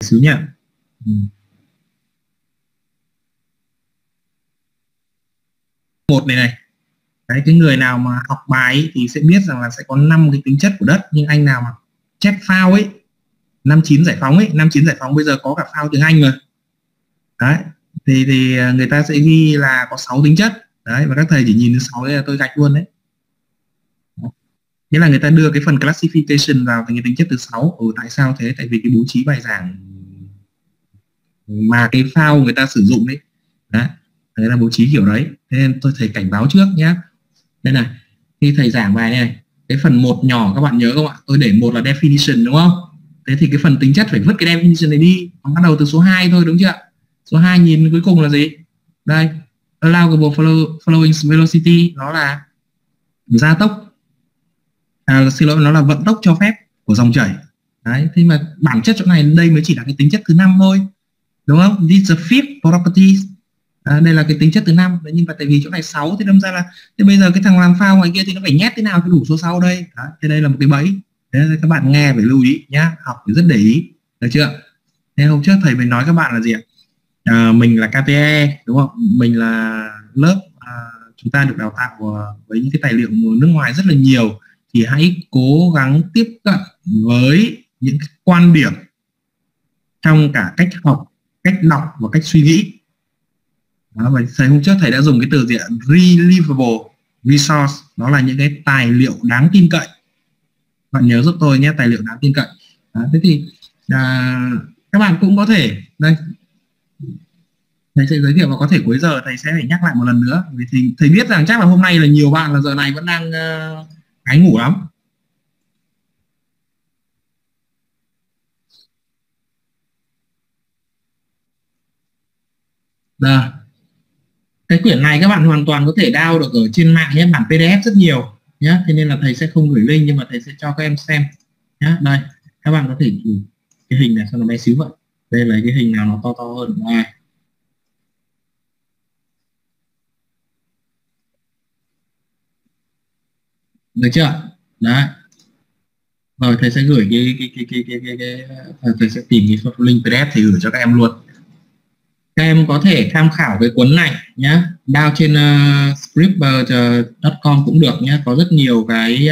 xíu nha. Một này này. Đấy, cái người nào mà học bài ấy, thì sẽ biết rằng là sẽ có 5 cái tính chất của đất, nhưng anh nào mà check file ấy, 59 giải phóng ấy, 59 giải phóng bây giờ có cả file tiếng Anh rồi. Đấy, thì người ta sẽ ghi là có 6 tính chất. Đấy, và các thầy chỉ nhìn thứ 6 đây là tôi gạch luôn đấy. Nghĩa là người ta đưa cái phần classification vào thành cái tính chất thứ 6. Tại sao thế? Tại vì cái bố trí bài giảng mà cái file người ta sử dụng đấy, người ta bố trí kiểu đấy. Thế nên tôi thầy cảnh báo trước nhé. Đây này, khi thầy giảng bài này, cái phần 1 nhỏ các bạn nhớ không ạ? Tôi để 1 là definition đúng không? Thế thì cái phần tính chất phải vứt cái definition này đi, bắt đầu từ số 2 thôi, đúng chưa? Số 2 nhìn cuối cùng là gì? Đây, allowable flowing velocity, nó là gia tốc, xin lỗi, nó là vận tốc cho phép của dòng chảy. Đấy, thế mà bản chất chỗ này đây mới chỉ là cái tính chất thứ 5 thôi, đúng không? This is the fifth property. Đây là cái tính chất thứ 5. Nhưng mà tại vì chỗ này 6 thì đâm ra là thế bây giờ cái thằng làm phao ngoài kia thì nó phải nhét thế nào cho đủ số 6 đây. Đó, thế đây là một cái bẫy. Thế các bạn nghe phải lưu ý nhá, học phải rất để ý, được chưa? Thế hôm trước thầy mới nói các bạn là gì ạ? Mình là KTE đúng không? Mình là lớp chúng ta được đào tạo với những cái tài liệu nước ngoài rất là nhiều, thì hãy cố gắng tiếp cận với những cái quan điểm trong cả cách học, cách đọc và cách suy nghĩ. Đó, và thầy hôm trước thầy đã dùng cái từ gì ạ? Reliable resource, đó là những cái tài liệu đáng tin cậy. Bạn nhớ giúp tôi nhé, tài liệu đáng tin cậy. Đó, thế thì các bạn cũng có thể đây, thầy sẽ giới thiệu và có thể cuối giờ thầy sẽ phải nhắc lại một lần nữa, vì thì thầy biết rằng chắc là hôm nay là nhiều bạn là giờ này vẫn đang gáy ngủ lắm. Rồi, cái quyển này các bạn hoàn toàn có thể download được ở trên mạng nhé, bản PDF rất nhiều nhé, thế nên là thầy sẽ không gửi link nhưng mà thầy sẽ cho các em xem nhé. Đây, các bạn có thể cái hình này sao nó bé xíu vậy, đây là cái hình nào nó to hơn. Đây, được chưa? Đấy, rồi thầy sẽ gửi thầy sẽ tìm cái link PDF thì gửi cho các em luôn. Các em có thể tham khảo cái cuốn này nhé, download trên scripper.com cũng được nhé, có rất nhiều cái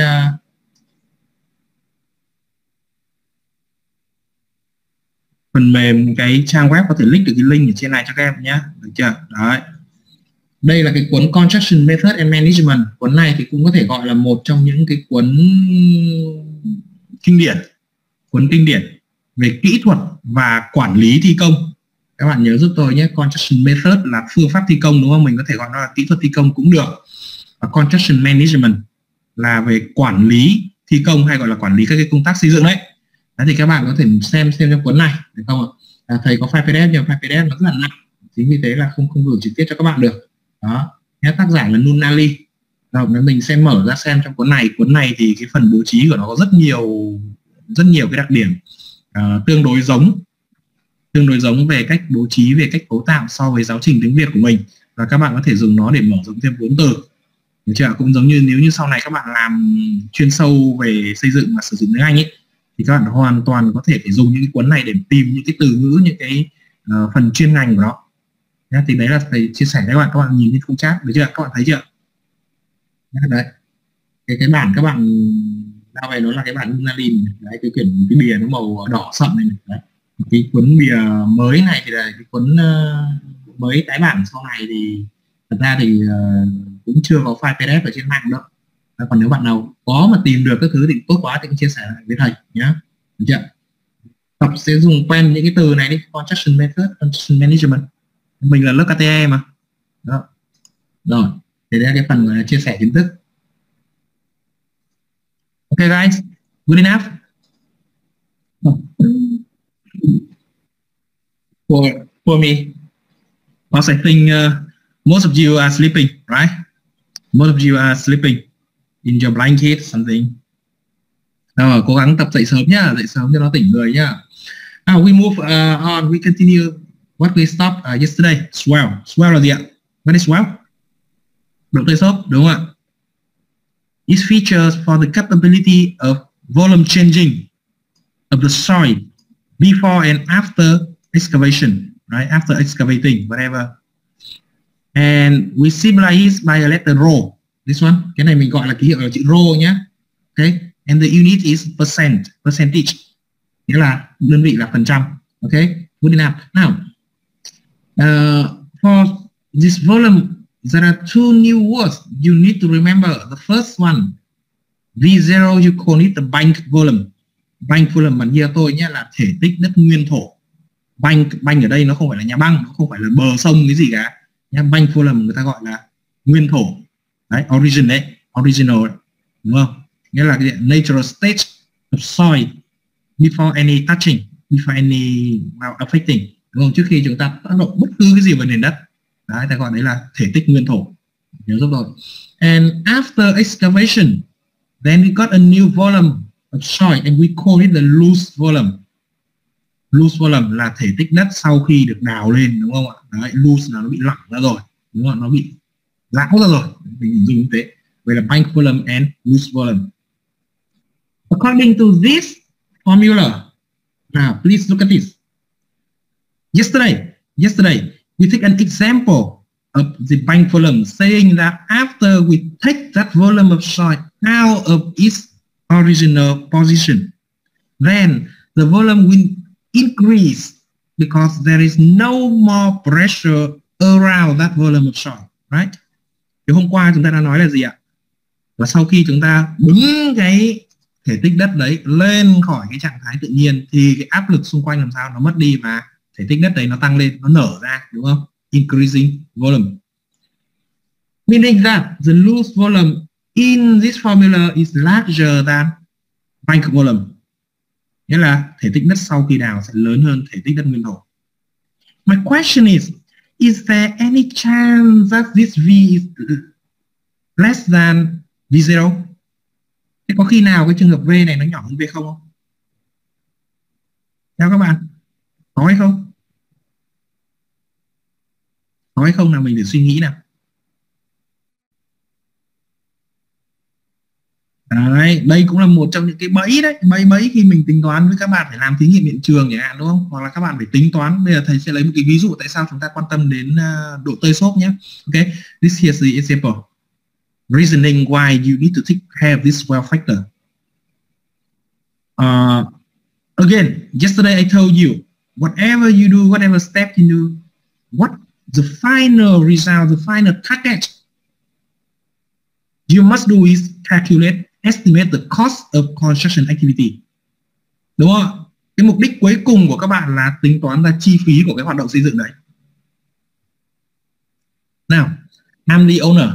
phần mềm, cái trang web có thể link được cái link ở trên này cho các em nhé, được chưa? Đấy, đây là cái cuốn Construction Method and Management. Cuốn này thì cũng có thể gọi là một trong những cái cuốn kinh điển về kỹ thuật và quản lý thi công. Các bạn nhớ giúp tôi nhé, Construction Method là phương pháp thi công đúng không? Mình có thể gọi nó là kỹ thuật thi công cũng được. Và Construction Management là về quản lý thi công, hay gọi là quản lý các cái công tác xây dựng đấy. Đó, thì các bạn có thể xem trong cuốn này, được không ạ? Thầy có file PDF nhưng file PDF nó rất là nặng, chính vì thế là không gửi trực tiếp cho các bạn được. Đó, tác giả là Nunali. Rồi nếu mình xem mở ra xem trong cuốn này thì cái phần bố trí của nó có rất nhiều cái đặc điểm tương đối giống về cách bố trí, về cách cấu tạo so với giáo trình tiếng Việt của mình, và các bạn có thể dùng nó để mở rộng thêm vốn từ, được chưa? Cũng giống như nếu như sau này các bạn làm chuyên sâu về xây dựng và sử dụng tiếng Anh ấy, thì các bạn hoàn toàn có thể phải dùng những cái cuốn này để tìm những cái từ ngữ, những cái phần chuyên ngành của nó. Thì đấy là thầy chia sẻ với các bạn nhìn trên khung chat, được chưa? Các bạn thấy chưa? Đấy, cái bản các bạn ra về nó là cái bản Nunalin. Đấy, cái bìa nó màu đỏ sậm này. Đấy, cái cuốn bìa mới này thì là cái cuốn mới tái bản sau này, thì thật ra thì cũng chưa có file PDF ở trên mạng đâu. Còn nếu bạn nào có mà tìm được các thứ thì tốt quá thì cũng chia sẻ lại với thầy nhé, được chưa? Tập sẽ dùng quen những cái từ này đi, Construction Method, Construction Management. Mình là lớp KTE mà. Đó. Rồi, thì đây là cái phần chia sẻ kiến thức. Okay guys, good enough for me, because I think most of you are sleeping, right? Most of you are sleeping in your blanket something. Rồi, cố gắng tập dậy sớm nhá, dậy sớm cho nó tỉnh người nhá. Now we move on, we continue what we stopped yesterday. Swell là gì ạ? What is swell? Động tay xốp, đúng không ạ? It features for the capability of volume changing of the soil before and after excavation, right? After excavating, whatever. And we symbolize by a letter rho. This one, cái này mình gọi là ký hiệu là chữ rho nhé. Okay, and the unit is percentage, nghĩa là đơn vị là phần trăm. Okay, good enough. Now, for this volume, there are two new words you need to remember. The first one, V0, you call it the bank volume. Bank volume bản here tôi nhé là thể tích đất nguyên thổ. Bank ở đây nó không phải là nhà băng, nó không phải là bờ sông cái gì cả. Nhá, bank volume người ta gọi là nguyên thổ. Đấy, original, đúng không? Nghĩa là cái natural state of soil before any touching, before any affecting, đúng không? Trước khi chúng ta tác động bất cứ cái gì vào nền đất. Đấy, ta gọi đấy là thể tích nguyên thổ. Nhớ giúp rồi. And after excavation, then we got a new volume of soil and we call it the loose volume. Loose volume là thể tích đất sau khi được đào lên, đúng không ạ? Đấy, loose là nó bị lỏng ra rồi, đúng không? Nó bị rão ra rồi. Mình dùng như thế. Vậy là bank volume and loose volume. According to this formula, now please look at this. Yesterday, we take an example of the bank volume, saying that after we take that volume of soil out of its original position, then the volume will increase because there is no more pressure around that volume of soil, right? Thì hôm qua chúng ta đã nói là gì ạ? Và sau khi chúng ta bứng cái thể tích đất đấy lên khỏi cái trạng thái tự nhiên thì cái áp lực xung quanh làm sao nó mất đi và thể tích đất đấy nó tăng lên, nó nở ra, đúng không? Increasing volume. Meaning that the loose volume in this formula is larger than bank volume. Nghĩa là thể tích đất sau khi đào sẽ lớn hơn thể tích đất nguyên thổ. My question is there any chance that this V is less than V0? Thế có khi nào cái trường hợp V này nó nhỏ hơn V0 không? Theo các bạn, có hay không? Có hay không nào, mình để suy nghĩ nào. Đấy, đây cũng là một trong những cái bẫy đấy, bẫy khi mình tính toán với các bạn phải làm thí nghiệm hiện trường chẳng hạn, đúng không? Hoặc là các bạn phải tính toán. Bây giờ thầy sẽ lấy một cái ví dụ tại sao chúng ta quan tâm đến độ tơi xốp nhé. Okay, this here's the example. Reasoning why you need to take care of this well factor. Again, yesterday I told you, whatever you do, whatever step you do, what the final result, the final target you must do is estimate the cost of construction activity. Đúng không? Cái mục đích cuối cùng của các bạn là tính toán ra chi phí của cái hoạt động xây dựng đấy. Now, I'm the owner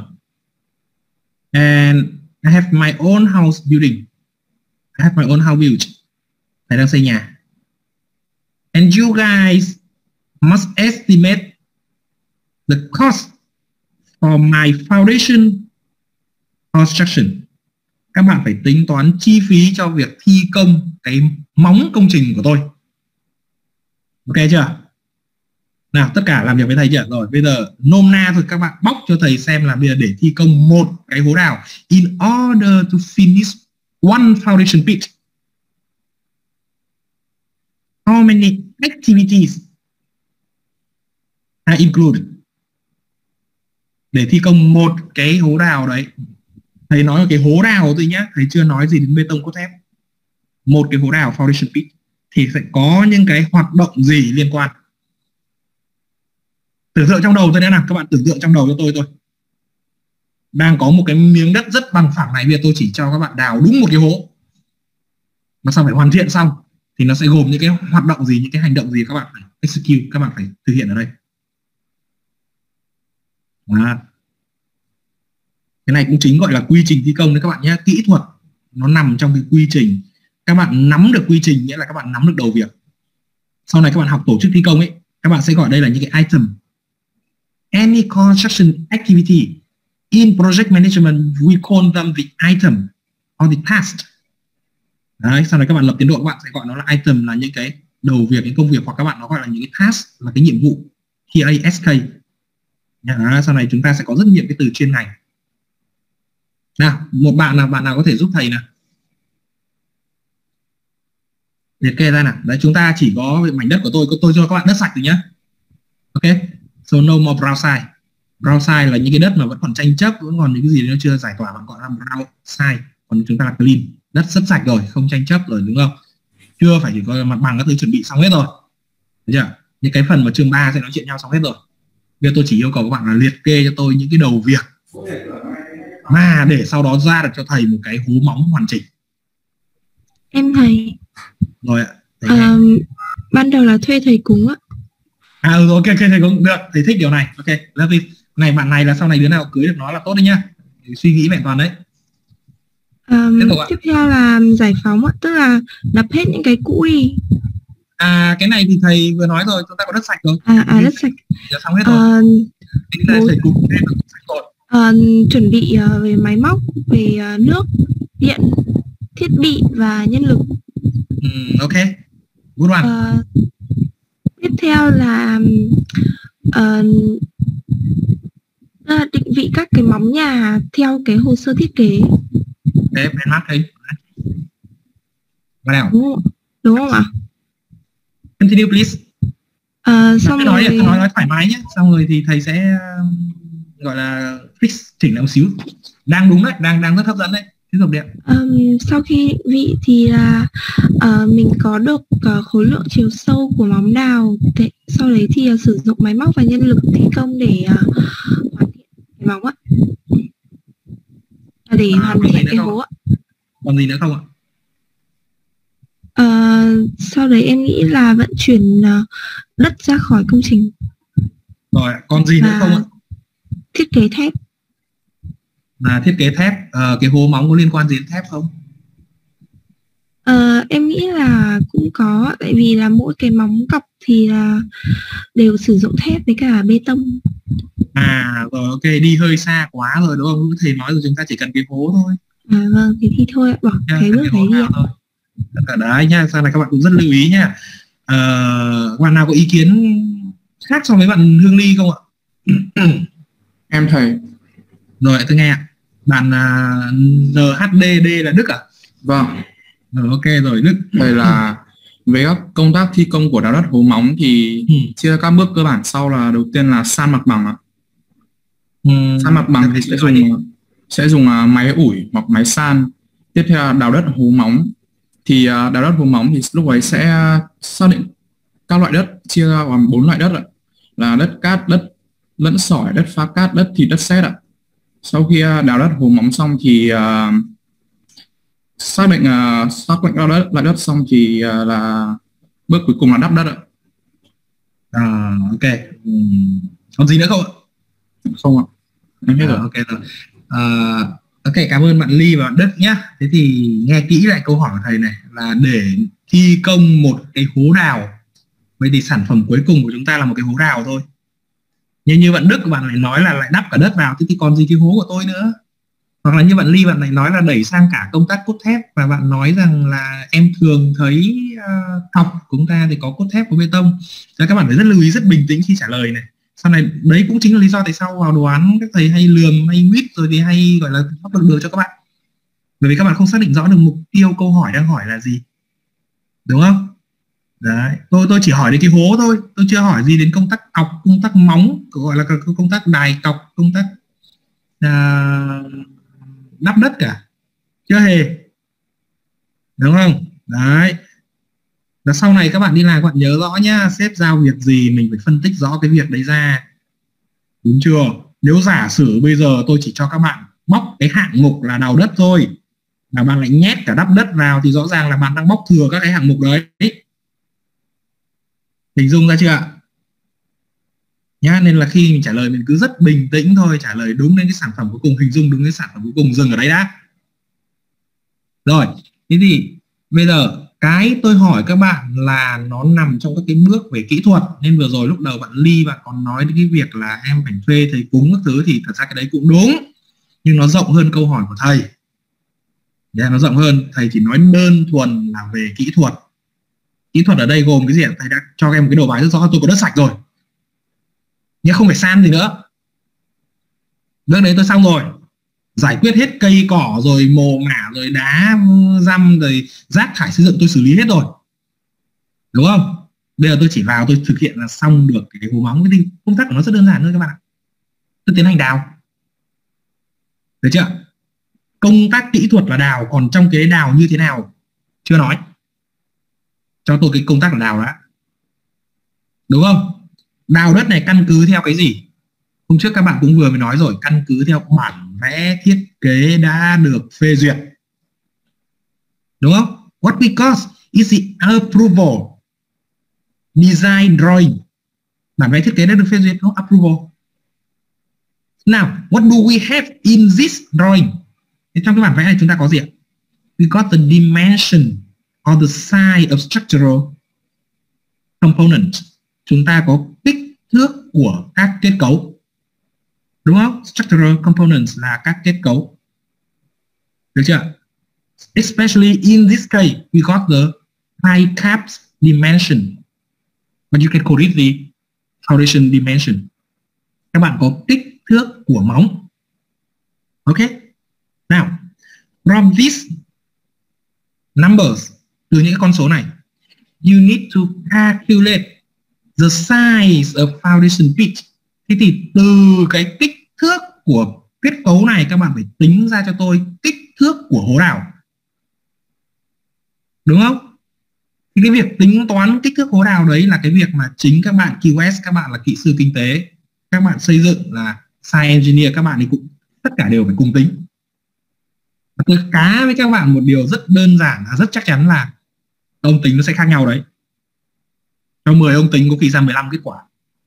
and I have my own house building. I have my own house built. Thầy đang xây nhà. And you guys must estimate the cost for my foundation construction. Các bạn phải tính toán chi phí cho việc thi công cái móng công trình của tôi. Ok chưa? Nào, tất cả làm việc với thầy chưa? Rồi, bây giờ nôm na thôi, các bạn bóc cho thầy xem là bây giờ để thi công một cái hố đào, in order to finish one foundation pit, how many activities are included? Để thi công một cái hố đào đấy, thầy nói là cái hố đào thôi nhá, thầy chưa nói gì đến bê tông cốt thép. Một cái hố đào foundation pit thì sẽ có những cái hoạt động gì liên quan. Tưởng tượng trong đầu tôi đã nào, các bạn tưởng tượng trong đầu cho tôi thôi. Đang có một cái miếng đất rất bằng phẳng này, bây giờ tôi chỉ cho các bạn đào đúng một cái hố. Mà sau phải hoàn thiện xong thì nó sẽ gồm những cái hoạt động gì, những cái hành động gì các bạn phải execute, các bạn phải thực hiện ở đây. Cái này cũng chính gọi là quy trình thi công đấy các bạn nhé. Kỹ thuật nó nằm trong cái quy trình. Các bạn nắm được quy trình nghĩa là các bạn nắm được đầu việc. Sau này các bạn học tổ chức thi công ấy, các bạn sẽ gọi đây là những cái item. Any construction activity in project management, we call them the item or the task. Đấy, sau này các bạn lập tiến độ các bạn sẽ gọi nó là item, là những cái đầu việc, những công việc, hoặc các bạn nó gọi là những cái task, là cái nhiệm vụ, task. Đấy, sau này chúng ta sẽ có rất nhiều cái từ chuyên ngành. Nào, một bạn nào có thể giúp thầy nào? liệt kê ra nào. Đấy, chúng ta chỉ có mảnh đất của tôi cho các bạn đất sạch rồi nhá. Ok, so no more brown side. Brown side là những cái đất mà vẫn còn tranh chấp, vẫn còn những cái gì nó chưa giải tỏa, vẫn gọi là brown side. Còn chúng ta là clean, đất rất sạch rồi, không tranh chấp rồi, đúng không? Chưa phải chỉ có mặt bằng các thứ chuẩn bị xong hết rồi, được chưa? Những cái phần mà chương 3 sẽ nói chuyện nhau xong hết rồi. Bây giờ tôi chỉ yêu cầu các bạn là liệt kê cho tôi những cái đầu việc mà để sau đó ra được cho thầy một cái hố móng hoàn chỉnh. Em thầy. Rồi ạ. Ban đầu là thuê thầy cúng ạ. Ok, thầy cũng được, thầy thích điều này. Ok, love it. Này, bạn này là sau này đứa nào cưới được nó là tốt đấy nhá. Suy nghĩ vẹn toàn đấy. Tiếp theo là giải phóng ạ, tức là đập hết những cái cũ đi. Cái này thì thầy vừa nói rồi, chúng ta có đất sạch rồi. Đất sạch. Đã xong hết rồi. Thầy cũng sạch rồi. Chuẩn bị về máy móc, về nước, điện, thiết bị và nhân lực. Ok, good one. Tiếp theo là định vị các cái móng nhà theo cái hồ sơ thiết kế. Bên mắt thấy. Vào nào. Đúng không ạ? Continue please. Xong nói thoải mái nhé. Xong rồi thì thầy sẽ gọi là fix, chỉnh lại một xíu. Đang đúng đấy, đang rất hấp dẫn đấy. Tiếp tục điện. Sau khi định vị thì là mình có được khối lượng chiều sâu của móng đào. Sau đấy thì sử dụng máy móc và nhân lực thi công để hoàn thiện cái móng ạ. Để hoàn thiện cái hố ạ. Còn gì nữa không ạ? Sau đấy em nghĩ là vận chuyển đất ra khỏi công trình. Rồi, còn gì nữa không ạ? Thiết kế thép. Thiết kế thép, cái hố móng có liên quan gì đến thép không? Em nghĩ là cũng có, tại vì là mỗi cái móng cọc thì là đều sử dụng thép với cả bê tông. Rồi ok, đi hơi xa quá rồi đúng không? Thầy nói rồi, chúng ta chỉ cần cái hố thôi. Vâng, thế thì thôi, bỏ cái bước đấy đi ạ. Tất cả đấy nha, sau này các bạn cũng rất lưu ý nha. Các bạn nào có ý kiến khác so với bạn Hương Ly không ạ? Em thầy. Rồi, tôi nghe ạ. Bạn NHDD là Đức à? Vâng. Ok rồi, Đức. Thầy là về các công tác thi công của đào đất hố móng thì chia các bước cơ bản sau là đầu tiên là san mặt bằng ạ. San mặt bằng thì sẽ dùng máy ủi hoặc máy san. Tiếp theo là đào đất hố móng. Thì đào đất hố móng thì lúc ấy sẽ xác định các loại đất, chia ra làm 4 loại đất ạ. Là đất cát, đất lẫn sỏi, đất phá cát, đất thịt, đất sét ạ. Sau khi đào đất hố móng xong thì xác định loại đất xong thì là bước cuối cùng là đắp đất ạ. Ok. Còn gì nữa không ạ? Không ạ. Em hết rồi. Ok rồi. Ok, cảm ơn bạn Ly và bạn Đức nhé. Thế thì nghe kỹ lại câu hỏi của thầy này, là để thi công một cái hố đào, vậy thì sản phẩm cuối cùng của chúng ta là một cái hố đào thôi. Nhưng như bạn Đức bạn lại nói là lại đắp cả đất vào, thế thì còn gì cái hố của tôi nữa? Hoặc là như bạn Ly bạn lại nói là đẩy sang cả công tác cốt thép, và bạn nói rằng là em thường thấy cọc của chúng ta thì có cốt thép, có bê tông. Thế các bạn phải rất lưu ý, rất bình tĩnh khi trả lời này. Sau này đấy cũng chính là lý do tại sao vào đoán các thầy hay lườm hay nguyết rồi thì hay gọi là pháp được cho các bạn, bởi vì các bạn không xác định rõ được mục tiêu câu hỏi đang hỏi là gì, đúng không? Đấy, tôi chỉ hỏi đến cái hố thôi, tôi chưa hỏi gì đến công tác cọc, công tác móng, gọi là công tác đài cọc, công tác đắp đất cả, chưa hề, đúng không? Đấy, và sau này các bạn đi làm các bạn nhớ rõ nhá, sếp giao việc gì mình phải phân tích rõ cái việc đấy ra, đúng chưa? Nếu giả sử bây giờ tôi chỉ cho các bạn bóc cái hạng mục là đào đất thôi, mà bạn lại nhét cả đắp đất vào thì rõ ràng là bạn đang bóc thừa các cái hạng mục đấy. Hình dung ra chưa ạ? Nhá, nên là khi mình trả lời mình cứ rất bình tĩnh thôi, trả lời đúng đến cái sản phẩm cuối cùng, hình dung đúng cái sản phẩm cuối cùng, dừng ở đấy đã. Rồi, thế thì bây giờ cái tôi hỏi các bạn là nó nằm trong các cái bước về kỹ thuật, nên vừa rồi lúc đầu bạn Ly bạn còn nói đến cái việc là em phải thuê thầy cúng các thứ, thì thật ra cái đấy cũng đúng, nhưng nó rộng hơn câu hỏi của thầy. Nó rộng hơn, thầy chỉ nói đơn thuần là về kỹ thuật. Kỹ thuật ở đây gồm cái gì ạ? Thầy đã cho em một cái đầu bài rất rõ, tôi có đất sạch rồi, nhưng không phải san gì nữa. Bước đấy tôi xong rồi, giải quyết hết cây cỏ rồi mồ mả rồi đá răm rồi rác thải xây dựng tôi xử lý hết rồi. đúng không? Bây giờ tôi chỉ vào tôi thực hiện là xong được cái hố móng. Cái công tác của nó rất đơn giản thôi các bạn ạ. Tôi tiến hành đào, được chưa? Công tác kỹ thuật là đào, còn trong cái đào như thế nào chưa nói. Cho tôi cái công tác là đào đã, đúng không? Đào đất này căn cứ theo cái gì? Hôm trước các bạn cũng vừa mới nói rồi, căn cứ theo bản vẽ thiết kế đã được phê duyệt, đúng không? What we got is the approval design drawing. Bản vẽ thiết kế đã được phê duyệt, đúng không? Approval. Now, what do we have in this drawing? Thì trong cái bản vẽ này chúng ta có gì ạ? We got the dimension or the size of structural components. Chúng ta có kích thước của các kết cấu, đúng không? Structural components là các kết cấu, được chưa? Especially in this case, we got the high caps dimension, but you can call it the foundation dimension. Các bạn có kích thước của móng. Okay. Now, from these numbers, từ những con số này, you need to calculate the size of foundation pitch. Thế thì từ cái kích thước của kết cấu này các bạn phải tính ra cho tôi kích thước của hố đào, đúng không? Thì cái việc tính toán kích thước hố đào đấy là cái việc mà chính các bạn QS, các bạn là kỹ sư kinh tế, các bạn xây dựng là site engineer, các bạn thì cũng tất cả đều phải cùng tính. Và tôi cá với các bạn một điều rất đơn giản, rất chắc chắn là ông tính nó sẽ khác nhau đấy. Cho 10 ông tính có khi ra 15 kết quả.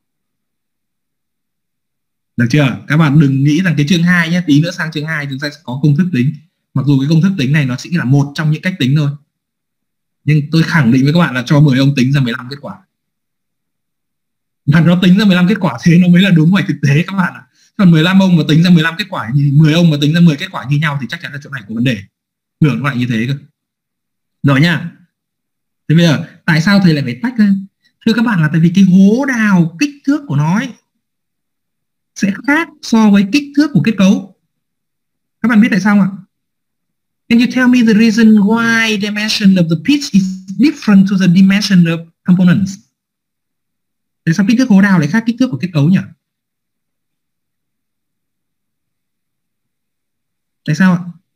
Được chưa? Các bạn đừng nghĩ rằng cái chương 2 nhé, tí nữa sang chương 2 chúng ta sẽ có công thức tính. Mặc dù cái công thức tính này nó chỉ là một trong những cách tính thôi. Nhưng tôi khẳng định với các bạn là cho 10 ông tính ra 15 kết quả. Và nó tính ra 15 kết quả thế nó mới là đúng ngoài thực tế các bạn ạ. Còn 15 ông mà tính ra 15 kết quả, 10 ông mà tính ra 10 kết quả như nhau thì chắc chắn là chỗ này có vấn đề. Tưởng lại như thế cơ. Rồi nha. Thế bây giờ tại sao thầy lại phải tách ra? Thưa các bạn là tại vì cái hố đào kích thước của nó ấy sẽ khác so với kích thước của kết cấu. Các bạn biết tại sao không ạ? Can you tell me the reason why dimension of the pitch is different to the dimension of components? Tại sao kích thước hố đào lại khác kích thước của kết cấu nhỉ? Tại sao ạ?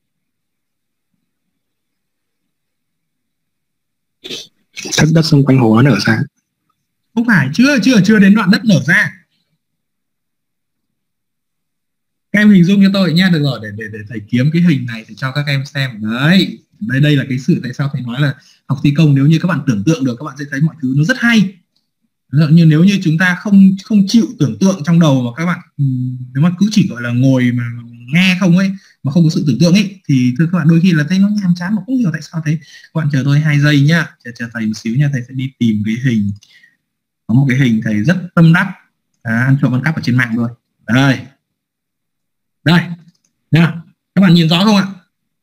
Đất xung quanh hồ nó nở ra. Không phải, chưa đến đoạn đất nở ra. Các em hình dung cho tôi nha, được rồi, để thầy kiếm cái hình này để cho các em xem. Đấy, đây là cái sự tại sao thầy nói là học thi công nếu như các bạn tưởng tượng được các bạn sẽ thấy mọi thứ nó rất hay. Nhưng nếu như chúng ta không chịu tưởng tượng trong đầu mà các bạn nếu mà cứ chỉ gọi là ngồi mà nghe không ấy, mà không có sự tưởng tượng ấy, thì thưa các bạn đôi khi là thấy nó nhàm chán mà không hiểu tại sao thế. Các bạn chờ tôi 2 giây nhá, chờ thầy một xíu nha, thầy sẽ đi tìm cái hình. Có một cái hình thầy rất tâm đắc, ăn trộm ăn cắp ở trên mạng rồi. Đây nha, các bạn nhìn rõ không ạ?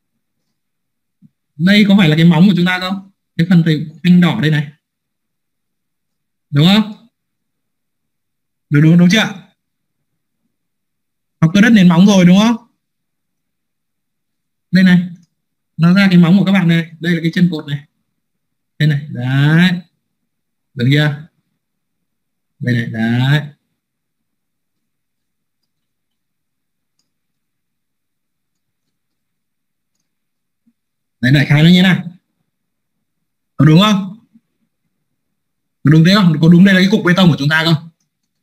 Đây có phải là cái móng của chúng ta không? Cái phần thầy xanh đỏ đây này, đúng không? Đúng chưa? Học cơ đất nền móng rồi đúng không? Đây này, nó ra cái móng của các bạn này, đây là cái chân cột này, đây này, đấy, được chưa? Đây này, đấy. Đấy, đại khái nó như thế này. Có đúng không? Có đúng thế không? Có đúng đây là cái cục bê tông của chúng ta không?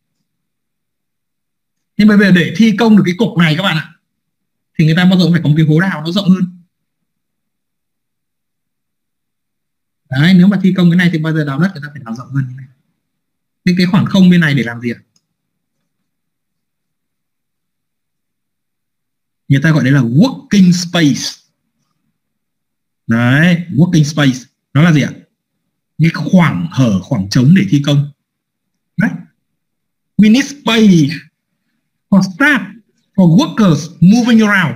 Nhưng bây giờ để thi công được cái cục này các bạn ạ, thì người ta bao giờ cũng phải có một cái hố đào nó rộng hơn. Đấy, nếu mà thi công cái này thì bao giờ đào đất người ta phải đào rộng hơn như này. Nhưng cái khoảng không bên này để làm gì ạ? Người ta gọi đấy là working space. Đấy, working space nó là gì ạ? Cái khoảng hở, khoảng trống để thi công. Đấy. We need space for staff, for workers moving around.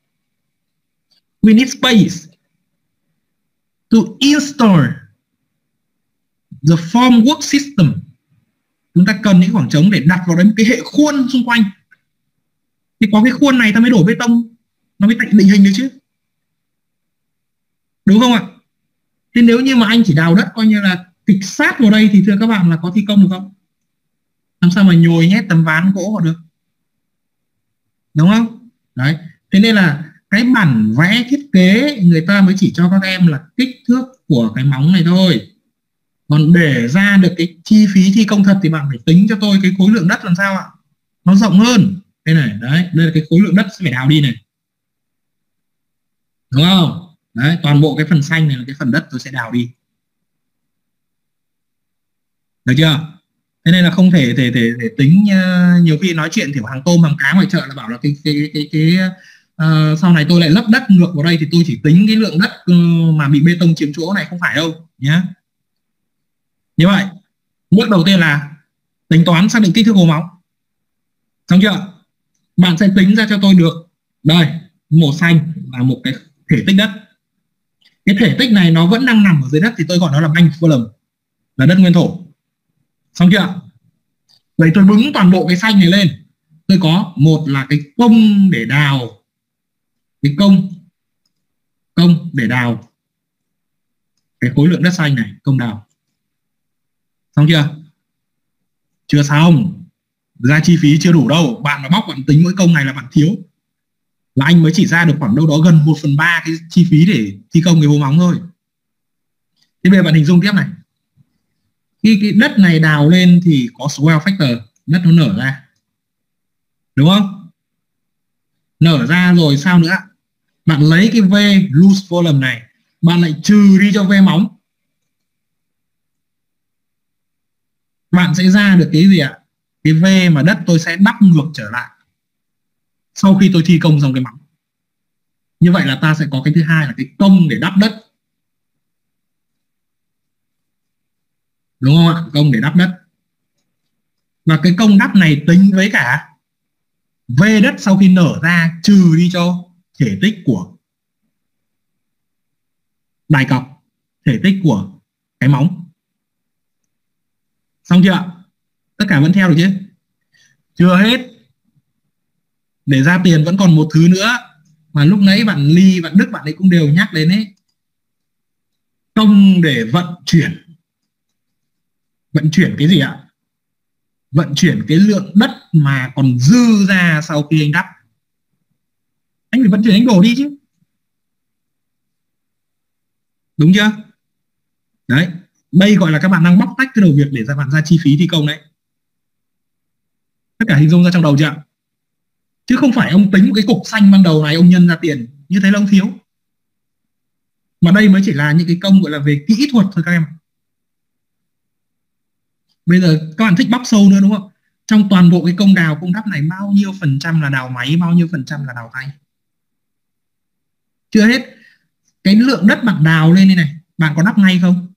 We need space to install the formwork system. Chúng ta cần những khoảng trống để đặt vào đấy một cái hệ khuôn xung quanh. Thì có cái khuôn này ta mới đổ bê tông, nó mới định hình được chứ. Đúng không ạ? Thế nếu như mà anh chỉ đào đất coi như là kịch sát vào đây thì thưa các bạn là có thi công được không? Làm sao mà nhồi nhét tấm ván gỗ vào được, đúng không? Đấy, thế nên là cái bản vẽ thiết kế người ta mới chỉ cho các em là kích thước của cái móng này thôi, còn để ra được cái chi phí thi công thật thì bạn phải tính cho tôi cái khối lượng đất làm sao ạ, nó rộng hơn. Đây này, đấy, đây là cái khối lượng đất sẽ phải đào đi này, đúng không? Đấy, toàn bộ cái phần xanh này là cái phần đất tôi sẽ đào đi, được chưa? Thế nên là không thể tính nhiều khi nói chuyện kiểu hàng tôm hàng cá ngoài chợ là bảo là sau này tôi lại lấp đất ngược vào đây thì tôi chỉ tính cái lượng đất mà bị bê tông chiếm chỗ này, không phải đâu nhé. Như vậy bước đầu tiên là tính toán xác định kích thước hồ móng, xong chưa? Bạn sẽ tính ra cho tôi được đây, màu xanh là một cái thể tích đất, cái thể tích này nó vẫn đang nằm ở dưới đất thì tôi gọi nó là banh column, là đất nguyên thổ, xong chưa? Vậy tôi bứng toàn bộ cái xanh này lên, tôi có một là cái công để đào, cái công để đào cái khối lượng đất xanh này, công đào, xong chưa? Chưa xong, ra chi phí chưa đủ đâu, bạn mà bóc bạn tính mỗi công này là bạn thiếu, là anh mới chỉ ra được khoảng đâu đó gần 1/3 cái chi phí để thi công cái hố móng thôi. Thế bây giờ bạn hình dung tiếp này, khi cái đất này đào lên thì có swell factor, đất nó nở ra, đúng không? Nở ra rồi sao nữa? Bạn lấy cái V loose volume này, bạn lại trừ đi cho V móng, bạn sẽ ra được cái gì ạ? Cái V mà đất tôi sẽ đắp ngược trở lại sau khi tôi thi công xong cái móng. Như vậy là ta sẽ có cái thứ hai là cái công để đắp đất, đúng không ạ? Công để đắp đất, và cái công đắp này tính với cả V đất sau khi nở ra trừ đi cho thể tích của đài cọc, thể tích của cái móng. Xong chưa? Tất cả vẫn theo được chứ? Chưa hết, để ra tiền vẫn còn một thứ nữa mà lúc nãy bạn Ly, bạn Đức bạn ấy cũng đều nhắc đến ấy, công để vận chuyển cái gì ạ? Vận chuyển cái lượng đất mà còn dư ra sau khi anh đắp, anh phải vận chuyển, anh đổ đi chứ, đúng chưa? Đấy, đây gọi là các bạn đang bóc tách cái đầu việc để bạn ra chi phí thi công đấy. Tất cả hình dung ra trong đầu chưa? Chứ không phải ông tính một cái cục xanh ban đầu này ông nhân ra tiền, như thế là ông thiếu. Mà đây mới chỉ là những cái công gọi là về kỹ thuật thôi các em. Bây giờ các bạn thích bóc sâu nữa đúng không? Trong toàn bộ cái công đào, công đắp này bao nhiêu phần trăm là đào máy, bao nhiêu phần trăm là đào tay? Chưa hết, cái lượng đất bạn đào lên đây này, bạn có đắp ngay không?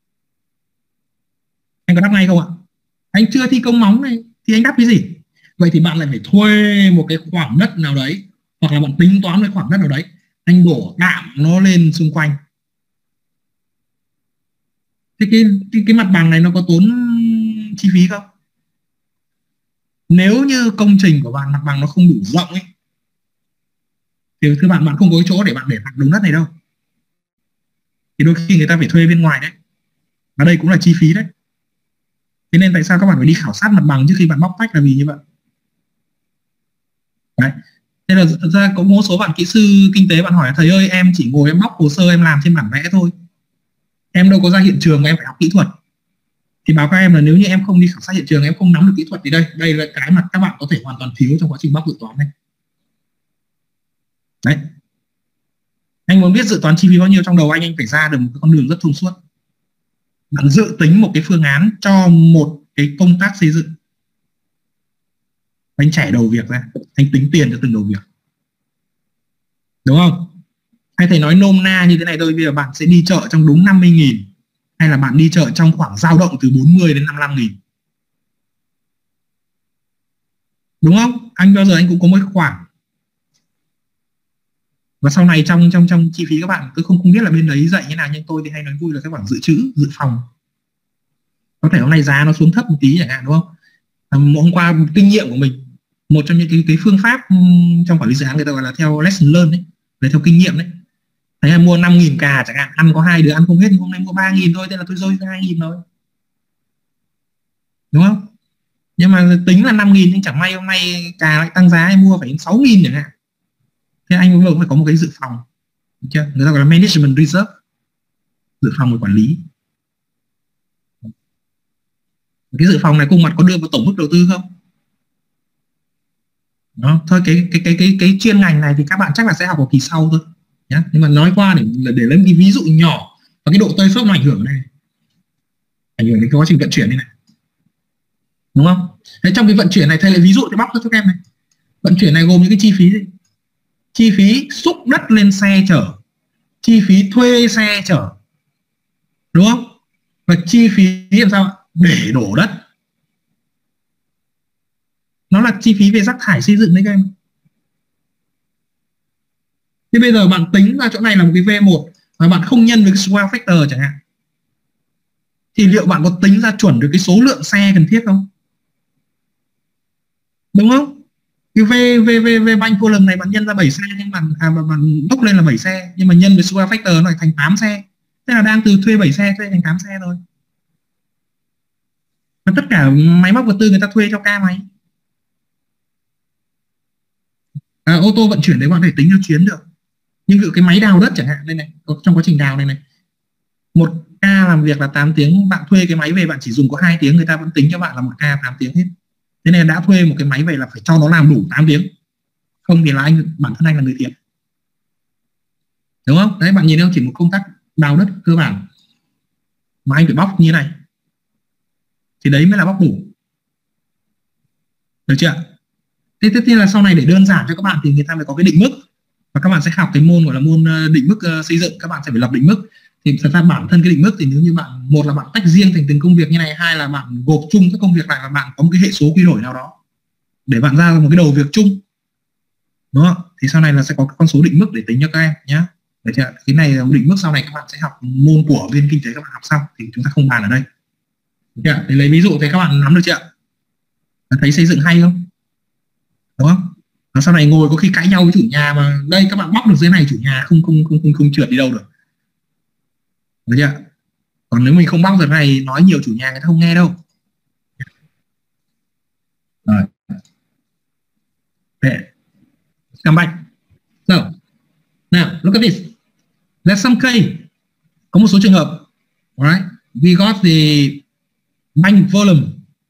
Anh có đắp ngay không ạ? Anh chưa thi công móng này thì anh đắp cái gì? Vậy thì bạn lại phải thuê một cái khoảng đất nào đấy, hoặc là bạn tính toán cái khoảng đất nào đấy, anh đổ đạm nó lên xung quanh. Thế cái mặt bằng này nó có tốn chi phí không? Nếu như công trình của bạn mặt bằng nó không đủ rộng ấy, thì thưa bạn không có chỗ để bạn để mặt đống đất này đâu, thì đôi khi người ta phải thuê bên ngoài đấy, và đây cũng là chi phí đấy. Thế nên tại sao các bạn phải đi khảo sát mặt bằng trước khi bạn bóc tách là vì như vậy. Đấy. Thế là thật ra có một số bạn kỹ sư kinh tế bạn hỏi thầy ơi em chỉ ngồi em bóc hồ sơ em làm trên bản vẽ thôi, em đâu có ra hiện trường mà em phải học kỹ thuật. Thì báo các em là nếu như em không đi khảo sát hiện trường, em không nắm được kỹ thuật thì đây là cái mà các bạn có thể hoàn toàn thiếu trong quá trình bóc dự toán này. Đấy, anh muốn biết dự toán chi phí bao nhiêu trong đầu anh phải ra được một cái con đường rất thông suốt. Bạn dự tính một cái phương án cho một cái công tác xây dựng, anh trải đầu việc ra, anh tính tiền cho từng đầu việc, đúng không? Hay thầy nói nôm na như thế này thôi, bây giờ bạn sẽ đi chợ trong đúng 50.000 hay là bạn đi chợ trong khoảng dao động từ 40 đến 55.000, đúng không? Anh bao giờ anh cũng có một khoản, và sau này trong chi phí các bạn, tôi không biết là bên đấy dạy như nào, nhưng tôi thì hay nói vui là các khoản dự trữ, dự phòng. Có thể hôm nay giá nó xuống thấp một tí chẳng hạn, đúng không? Hôm qua kinh nghiệm của mình, một trong những cái phương pháp trong quản lý dự án người ta gọi là theo lesson learn đấy, là theo kinh nghiệm đấy, Thầy mua 5.000 cà chẳng hạn, ăn có 2 đứa ăn không hết, hôm nay mua 3.000 thôi, thế là tôi dôi ra 2.000 thôi, đúng không? Nhưng mà tính là 5.000 nhưng chẳng may hôm nay cà lại tăng giá, em mua phải 6.000 chẳng hạn, thế anh vừa phải có một cái dự phòng, được chưa? Người ta gọi là management reserve, dự phòng về quản lý. Cái dự phòng này cùng mặt có đưa vào tổng mức đầu tư không? Đó, thôi cái chuyên ngành này thì các bạn chắc là sẽ học ở kỳ sau thôi nhé. Nhưng mà nói qua để lấy một cái ví dụ nhỏ, và cái độ tơi xốp nó ảnh hưởng này, ảnh hưởng đến cái quá trình vận chuyển này, đúng không? Thế trong cái vận chuyển này thầy lại ví dụ thì bóc cho các em này. Vận chuyển này gồm những cái chi phí gì? Chi phí xúc đất lên xe chở, chi phí thuê xe chở, đúng không? Và chi phí làm sao để đổ đất, nó là chi phí về rác thải xây dựng đấy các em. Thế bây giờ bạn tính ra chỗ này là một cái V1 mà bạn không nhân với cái swell factor chẳng hạn, thì liệu bạn có tính ra chuẩn được cái số lượng xe cần thiết không? Đúng không? Cái V banh column này bạn nhân ra 7 xe, nhưng bạn bốc lên là 7 xe, nhưng mà nhân với swell factor nó lại thành 8 xe. Thế là đang từ thuê 7 xe thuê thành 8 xe rồi. Và tất cả máy móc vật tư người ta thuê theo ca máy. Ô tô vận chuyển đấy bạn có thể tính theo chuyến được. Nhưng ví dụ cái máy đào đất chẳng hạn, đây này, trong quá trình đào này, một ca làm việc là 8 tiếng, bạn thuê cái máy về bạn chỉ dùng có 2 tiếng, người ta vẫn tính cho bạn là một ca 8 tiếng hết. Thế nên đã thuê một cái máy về là phải cho nó làm đủ 8 tiếng, không thì là bản thân anh là người thiệt, đúng không? Đấy, bạn nhìn thấy chỉ một công tác đào đất cơ bản mà anh phải bóc như thế này thì đấy mới là bóc đủ, được chưa? Thế tiếp theo là sau này để đơn giản cho các bạn thì người ta phải có cái định mức, và các bạn sẽ học cái môn gọi là môn định mức xây dựng. Các bạn sẽ phải lập định mức. Thì thật ra bản thân cái định mức thì nếu như bạn, một là bạn tách riêng thành từng công việc như này, hai là bạn gộp chung các công việc lại và bạn có một cái hệ số quy đổi nào đó để bạn ra một cái đầu việc chung, đúng không? Thì sau này là sẽ có cái con số định mức để tính cho các em nhé. Được chưa? Cái này là định mức sau này các bạn sẽ học môn của bên kinh tế, các bạn học xong thì chúng ta không bàn ở đây. Được chưa? Để lấy ví dụ thì các bạn nắm được chưa? Thấy xây dựng hay không? Đúng không? Và sau này ngồi có khi cãi nhau với chủ nhà mà đây các bạn bóc được dưới này, chủ nhà không trượt đi đâu được. Được chưa? Còn nếu mình không bóc được này, nói nhiều chủ nhà người ta không nghe đâu. Rồi. Okay. Come back. So, now look at this. There's some case. Có một số trường hợp. Alright. We got the bank volume.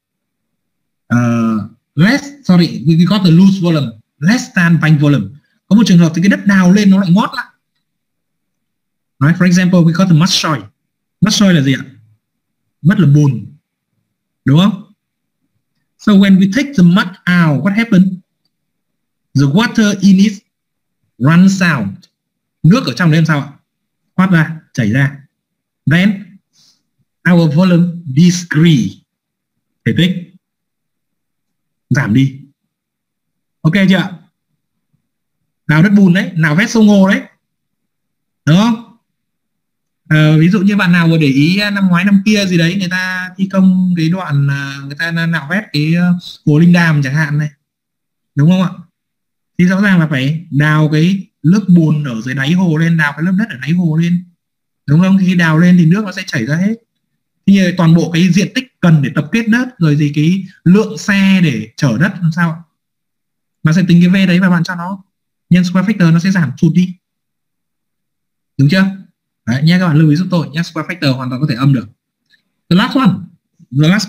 We got the loose volume less than bank volume. Có một trường hợp thì cái đất đào lên nó lại ngót lại. Right? For example, we got the mud soil. Mud soil là gì ạ? Mud là bùn, đúng không? So when we take the mud out, what happened? The water in it runs out. Nước ở trong đấy làm sao ạ? Thoát ra, chảy ra. Then our volume decrease. Thể tích giảm đi. Ok chưa? Nào đất bùn đấy, nào vét sông hồ đấy, đúng không? Ví dụ như bạn nào vừa để ý năm ngoái năm kia gì đấy, người ta thi công cái đoạn người ta nạo vét cái hồ Linh Đàm chẳng hạn này, đúng không ạ? Thì rõ ràng là phải đào cái lớp bùn ở dưới đáy hồ lên, đào cái lớp đất ở đáy hồ lên, đúng không? Khi đào lên thì nước nó sẽ chảy ra hết. Thì toàn bộ cái diện tích cần để tập kết đất, rồi gì cái lượng xe để chở đất làm sao? Bạn sẽ tính cái V đấy và bạn cho nó nhân square factor, nó sẽ giảm tụt đi, đúng chưa? Đấy, nha các bạn lưu ý giúp tôi nhé, square factor hoàn toàn có thể âm được. The last one, the last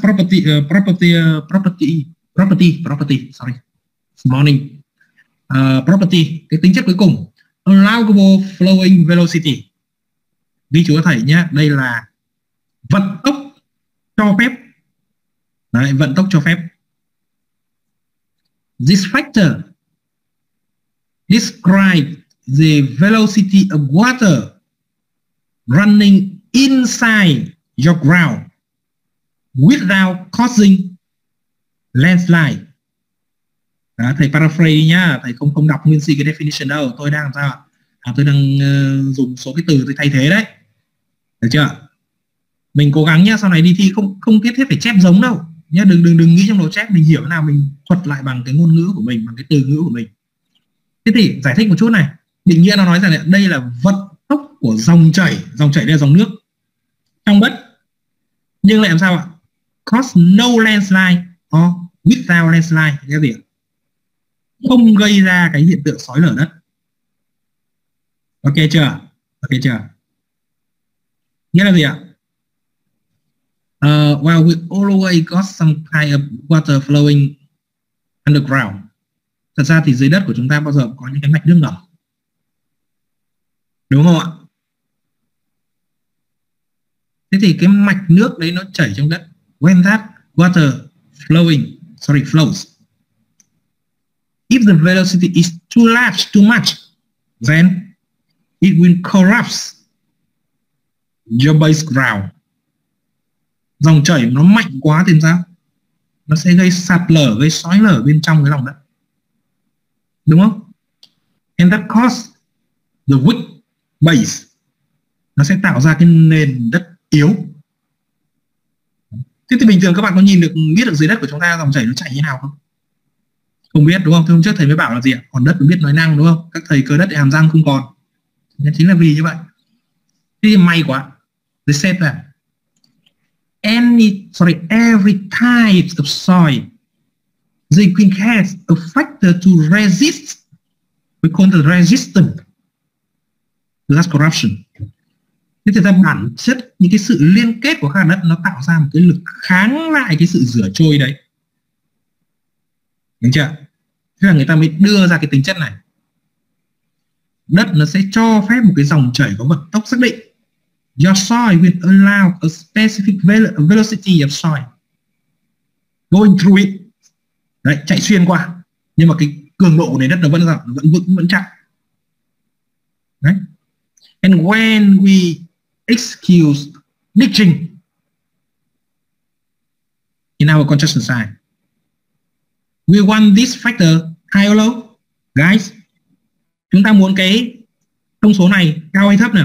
property, sorry, morning. Property, cái tính chất cuối cùng, allowable flowing velocity. Ghi chú cho thầy nhé, đây là vận tốc cho phép. Đấy, vận tốc cho phép. This factor describes the velocity of water running inside your ground without causing landslide. Đó, thầy paraphrase nhá, thầy không đọc nguyên si cái definition đâu, tôi đang làm sao ạ? Tôi đang dùng số cái từ tôi thay thế đấy, được chưa? Mình cố gắng nhá, sau này đi thi không thiết phải chép giống đâu nhá, đừng nghĩ trong đầu chép, mình hiểu nào mình thuật lại bằng cái ngôn ngữ của mình, bằng cái từ ngữ của mình. Thế thì giải thích một chút này, định nghĩa nó nói rằng là đây là vận tốc của dòng chảy đây là dòng nước trong đất, nhưng lại làm sao ạ? Cause no landslide or without landslide, cái gì ạ? Không gây ra cái hiện tượng xói lở đất. Ok chưa? Nghĩa là gì ạ? Well, we always got some kind of water flowing underground. Thật ra thì dưới đất của chúng ta bao giờ cũng có những cái mạch nước ngầm, đúng không ạ? Thế thì cái mạch nước đấy nó chảy trong đất. When that water flows, if the velocity is too much, then it will corrupt your base ground. Dòng chảy nó mạnh quá thì sao? Nó sẽ gây sạt lở, gây xói lở bên trong cái lòng đất, đúng không? And that cause the weak base, nó sẽ tạo ra cái nền đất yếu. Thế thì bình thường các bạn có biết được dưới đất của chúng ta dòng chảy nó chảy như nào không? Không biết, đúng không? Thế hôm trước thầy mới bảo là gì ạ? Còn đất mới biết nói năng, đúng không? Các thầy cơ đất để hàm răng không còn. Nên chính là vì như vậy. Thế thì may quá. They said that every type of soil, they can have a factor to resist. We call it resistance to that corruption. Thế thì ra bản chất những cái sự liên kết của các đất nó tạo ra một cái lực kháng lại cái sự rửa trôi đấy, đúng chưa? Thế là người ta mới đưa ra cái tính chất này. Đất nó sẽ cho phép một cái dòng chảy có vận tốc xác định. Your soil will allow a specific velocity of soil going through it. Đấy, chạy xuyên qua. Nhưng mà cái cường độ của nền đất nó vẫn vững, vẫn chắc. Đấy. And when we excuse ditching in our construction site, we want this factor high or low? Guys, chúng ta muốn cái thông số này cao hay thấp nào?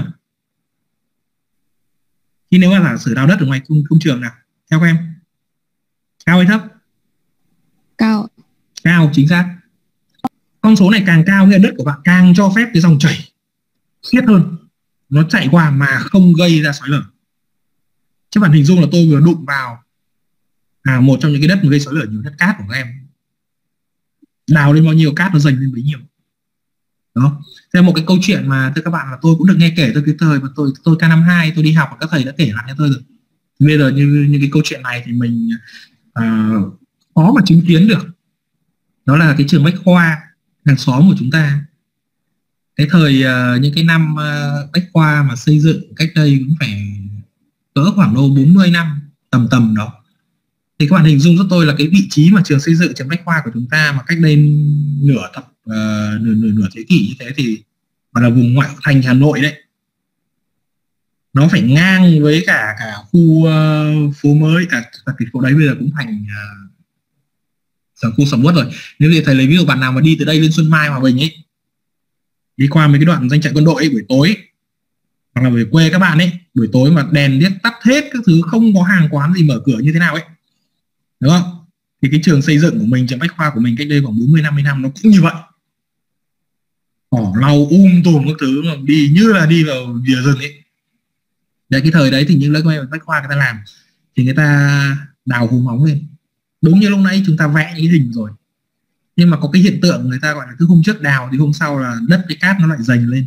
Khi nếu mà giả sử đào đất ở ngoài công trường nào, theo các em, cao hay thấp? Cao. Cao, chính xác. Con số này càng cao, nghĩa là đất của bạn càng cho phép cái dòng chảy xiết hơn, nó chạy qua mà không gây ra xói lở. Chứ bạn hình dung là tôi vừa đụng vào một trong những cái đất mà gây xói lở nhiều, đất cát của các em. Đào lên bao nhiêu cát nó dành lên bấy nhiêu. Đó. Thế một cái câu chuyện mà thưa các bạn là tôi cũng được nghe kể từ cái thời mà tôi K52 tôi đi học, và các thầy đã kể lại cho tôi rồi. Bây giờ như cái câu chuyện này thì mình khó mà chứng kiến được. Đó là cái trường Bách Khoa hàng xóm của chúng ta. Cái thời những cái năm Bách Khoa mà xây dựng cách đây cũng phải cỡ khoảng đâu 40 năm tầm đó. Thì các bạn hình dung giúp tôi là cái vị trí mà trường xây dựng trường Bách Khoa của chúng ta mà cách đây nửa thế kỷ như thế thì mà là vùng ngoại thành Hà Nội đấy. Nó phải ngang với cả khu phố mới, cả cái phố đấy bây giờ cũng thành khu sầm uất rồi. Nếu thì thầy lấy ví dụ bạn nào mà đi từ đây lên Xuân Mai, Hòa Bình ấy, đi qua mấy cái đoạn danh trại quân đội ấy, buổi tối hoặc là về quê các bạn ấy, buổi tối mà đèn điếc tắt hết các thứ, không có hàng quán gì mở cửa như thế nào ấy, đúng không? Thì cái trường xây dựng của mình, trường Bách Khoa của mình cách đây khoảng 40-50 năm nó cũng như vậy. Cỏ lau tùm các thứ mà đi như là đi vào bìa rừng ấy. Đấy, cái thời đấy thì những lớp Bách Khoa người ta làm thì người ta đào hố móng lên. Đúng như lúc nãy chúng ta vẽ những cái hình rồi. Nhưng mà có cái hiện tượng người ta gọi là cứ hôm trước đào thì hôm sau là đất cái cát nó lại dày lên.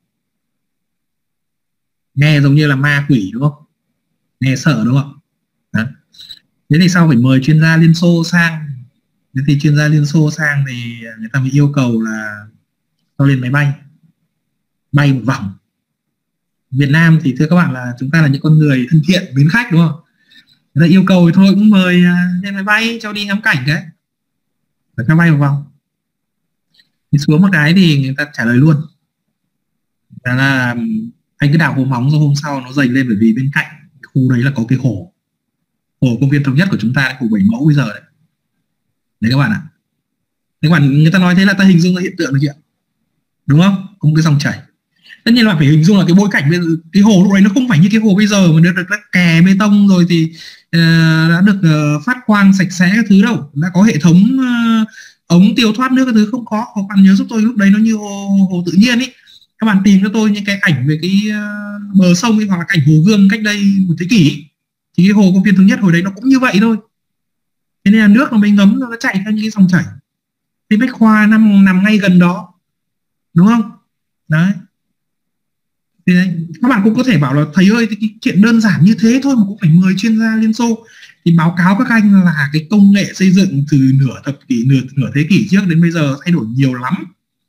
Nghe giống như là ma quỷ đúng không? Nghe sợ đúng không? Đó. Thế thì sau phải mời chuyên gia Liên Xô sang. Thế thì chuyên gia Liên Xô sang thì người ta mới yêu cầu là cho lên máy bay một vòng. Việt Nam thì thưa các bạn là chúng ta là những con người thân thiện, mến khách đúng không? Người ta yêu cầu thì thôi cũng mời lên máy bay cho đi ngắm cảnh cái. Rồi cho bay một vòng. Thì xuống một cái thì người ta trả lời luôn. Đó là anh cứ đào hố móng rồi hôm sau nó dày lên, bởi vì bên cạnh khu đấy là có cái hồ công viên thống nhất của chúng ta, hồ 7 mẫu bây giờ đấy. Đấy các bạn ạ. Các bạn, người ta nói thế là ta hình dung ra hiện tượng được chưa? Đúng không? Có một cái dòng chảy. Tất nhiên là bạn phải hình dung là cái bối cảnh bây giờ, cái hồ lúc đấy nó không phải như cái hồ bây giờ mà được kè bê tông rồi thì đã được phát quang sạch sẽ các thứ đâu. Đã có hệ thống ống tiêu thoát nước các thứ không có. Các bạn nhớ giúp tôi lúc đấy nó như hồ tự nhiên ấy. Các các bạn tìm cho tôi những cái ảnh về cái bờ sông ấy, hoặc là cảnh Hồ Gươm cách đây một thế kỷ, thì cái hồ công viên Thứ Nhất hồi đấy nó cũng như vậy thôi. Thế nên là nước nó mới ngấm, nó chạy theo những cái dòng chảy. Thì Bách Khoa nằm ngay gần đó, đúng không? Đấy. Thì đấy, các bạn cũng có thể bảo là thầy ơi, cái chuyện đơn giản như thế thôi mà cũng phải mời chuyên gia Liên Xô. Thì báo cáo các anh là cái công nghệ xây dựng từ nửa thế kỷ trước đến bây giờ thay đổi nhiều lắm.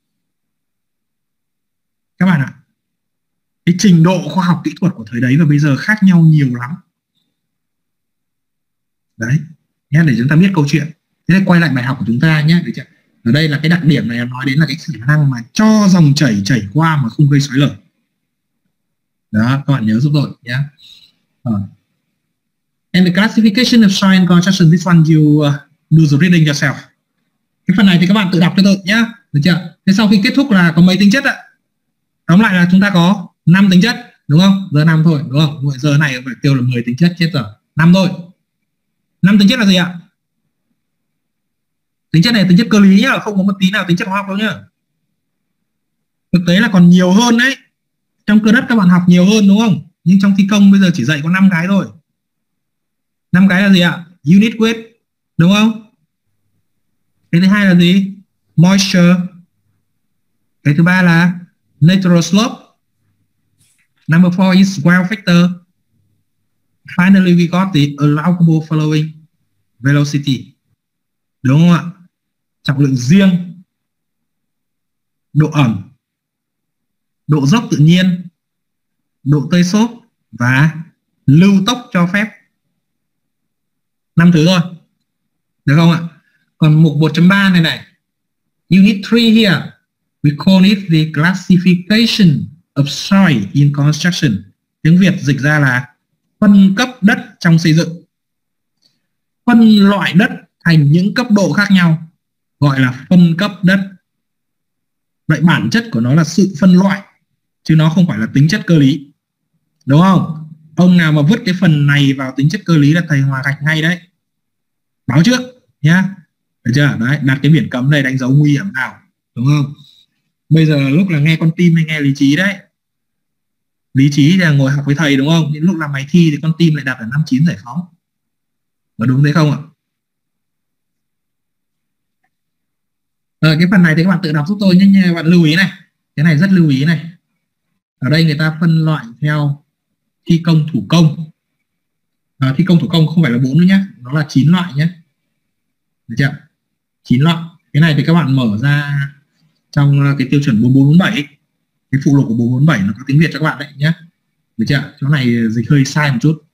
Các bạn ạ, cái trình độ khoa học kỹ thuật của thời đấy và bây giờ khác nhau nhiều lắm. Đấy, nhé, để chúng ta biết câu chuyện. Thế nên quay lại bài học của chúng ta nhé. Ở đây là cái đặc điểm này nói đến là cái khả năng mà cho dòng chảy qua mà không gây xói lở. Đó, các bạn nhớ giúp tôi nhé. And the classification of soil and construction, this one you do the reading yourself. Cái phần này thì các bạn tự đọc cho tôi nhé, được chưa? Thế sau khi kết thúc là có mấy tính chất ạ? Tóm lại là chúng ta có 5 tính chất, đúng không? Giờ 5 thôi, đúng không? Giờ này phải kêu là 10 tính chất, chết rồi. 5 thôi. 5 tính chất là gì ạ? Tính chất này tính chất cơ lý nhá, không có một tí nào tính chất hóa học đâu nhá. Thực tế là còn nhiều hơn đấy. Trong cơ đất các bạn học nhiều hơn, đúng không? Nhưng trong thi công bây giờ chỉ dạy có 5 cái thôi. 5 cái là gì ạ? Unit weight, đúng không? Cái thứ hai là gì? Moisture. Cái thứ ba là natural slope. Number 4 is well factor. Finally we got the allowable flowing velocity. Đúng không ạ? Trọng lượng riêng, độ ẩm, độ dốc tự nhiên, độ tơi xốp và lưu tốc cho phép. 5 thứ thôi. Được không ạ? Còn mục 1.3 này. Unit 3 here. We call it the classification of soil in construction. Tiếng Việt dịch ra là phân cấp đất trong xây dựng. Phân loại đất thành những cấp độ khác nhau gọi là phân cấp đất. Vậy bản chất của nó là sự phân loại, chứ nó không phải là tính chất cơ lý, đúng không? Ông nào mà vứt cái phần này vào tính chất cơ lý là thầy hòa gạch ngay đấy. Báo trước nhá, được chưa? Đấy, đặt cái biển cấm này đánh dấu nguy hiểm nào, đúng không? Bây giờ là lúc là nghe con tim hay nghe lý trí đấy. Lý trí là ngồi học với thầy, đúng không? Những lúc làm bài thi thì con tim lại đặt ở 59 giải phóng. Có đúng thế không ạ? Cái phần này thì các bạn tự đọc giúp tôi nhé. Các bạn lưu ý này. Cái này rất lưu ý này. Ở đây người ta phân loại theo thi công thủ công. Thi công thủ công không phải là 4 nữa nhé. Nó là 9 loại nhé. Được chưa? 9 loại. Cái này thì các bạn mở ra trong cái tiêu chuẩn 4447. Cái phụ lục của 4447 nó có tiếng Việt cho các bạn đấy nhé. Được chưa? Chỗ này dịch hơi sai một chút.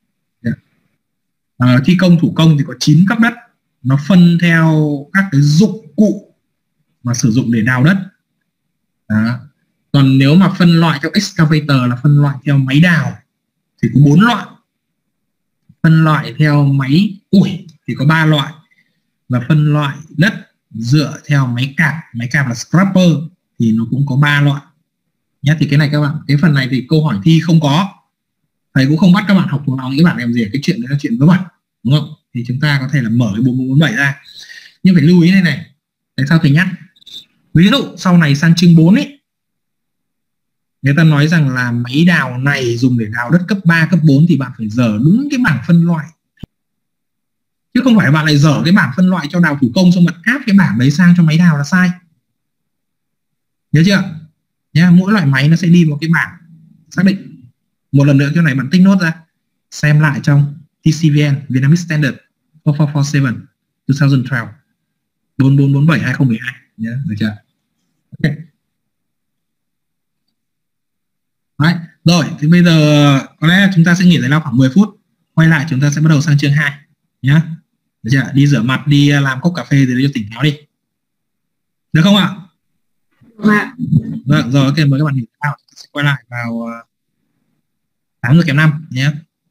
Thi công thủ công thì có 9 cấp đất. Nó phân theo các cái dụng cụ mà sử dụng để đào đất. Đó. Còn nếu mà phân loại theo excavator là phân loại theo máy đào thì có 4 loại. Phân loại theo máy ủi thì có 3 loại. Và phân loại đất dựa theo máy cạp là scraper thì nó cũng có 3 loại. Nhé, thì cái này các bạn, cái phần này thì câu hỏi thi không có. Thầy cũng không bắt các bạn học thuộc lòng những bạn làm gì, cái chuyện đấy là chuyện vớ vẩn, đúng không? Thì chúng ta có thể là mở cái 4447 ra. Nhưng phải lưu ý đây này. Tại sao thầy nhắc? Ví dụ sau này sang chương 4 ấy, người ta nói rằng là máy đào này dùng để đào đất cấp 3, cấp 4 thì bạn phải dở đúng cái bảng phân loại. Chứ không phải bạn lại dở cái bảng phân loại cho đào thủ công xong bạn áp cái bảng đấy sang cho máy đào là sai. Nhớ chưa? Nhá, mỗi loại máy nó sẽ đi một cái bảng xác định. Một lần nữa chỗ này bạn tích nốt ra. Xem lại trong TCVN Vietnamese Standard 4447 2012 4447 2012 nhé, được chưa? Ok. Đấy, rồi thì bây giờ có lẽ chúng ta sẽ nghỉ giải lao khoảng 10 phút. Quay lại chúng ta sẽ bắt đầu sang chương 2 nhé. Được chưa? Đi rửa mặt, đi làm cốc cà phê rồi cho tỉnh táo đi. Được không ạ? Vâng, rồi ok, mời các bạn nghỉ giải lao. Sẽ quay lại vào 8 giờ kém 5 nhé.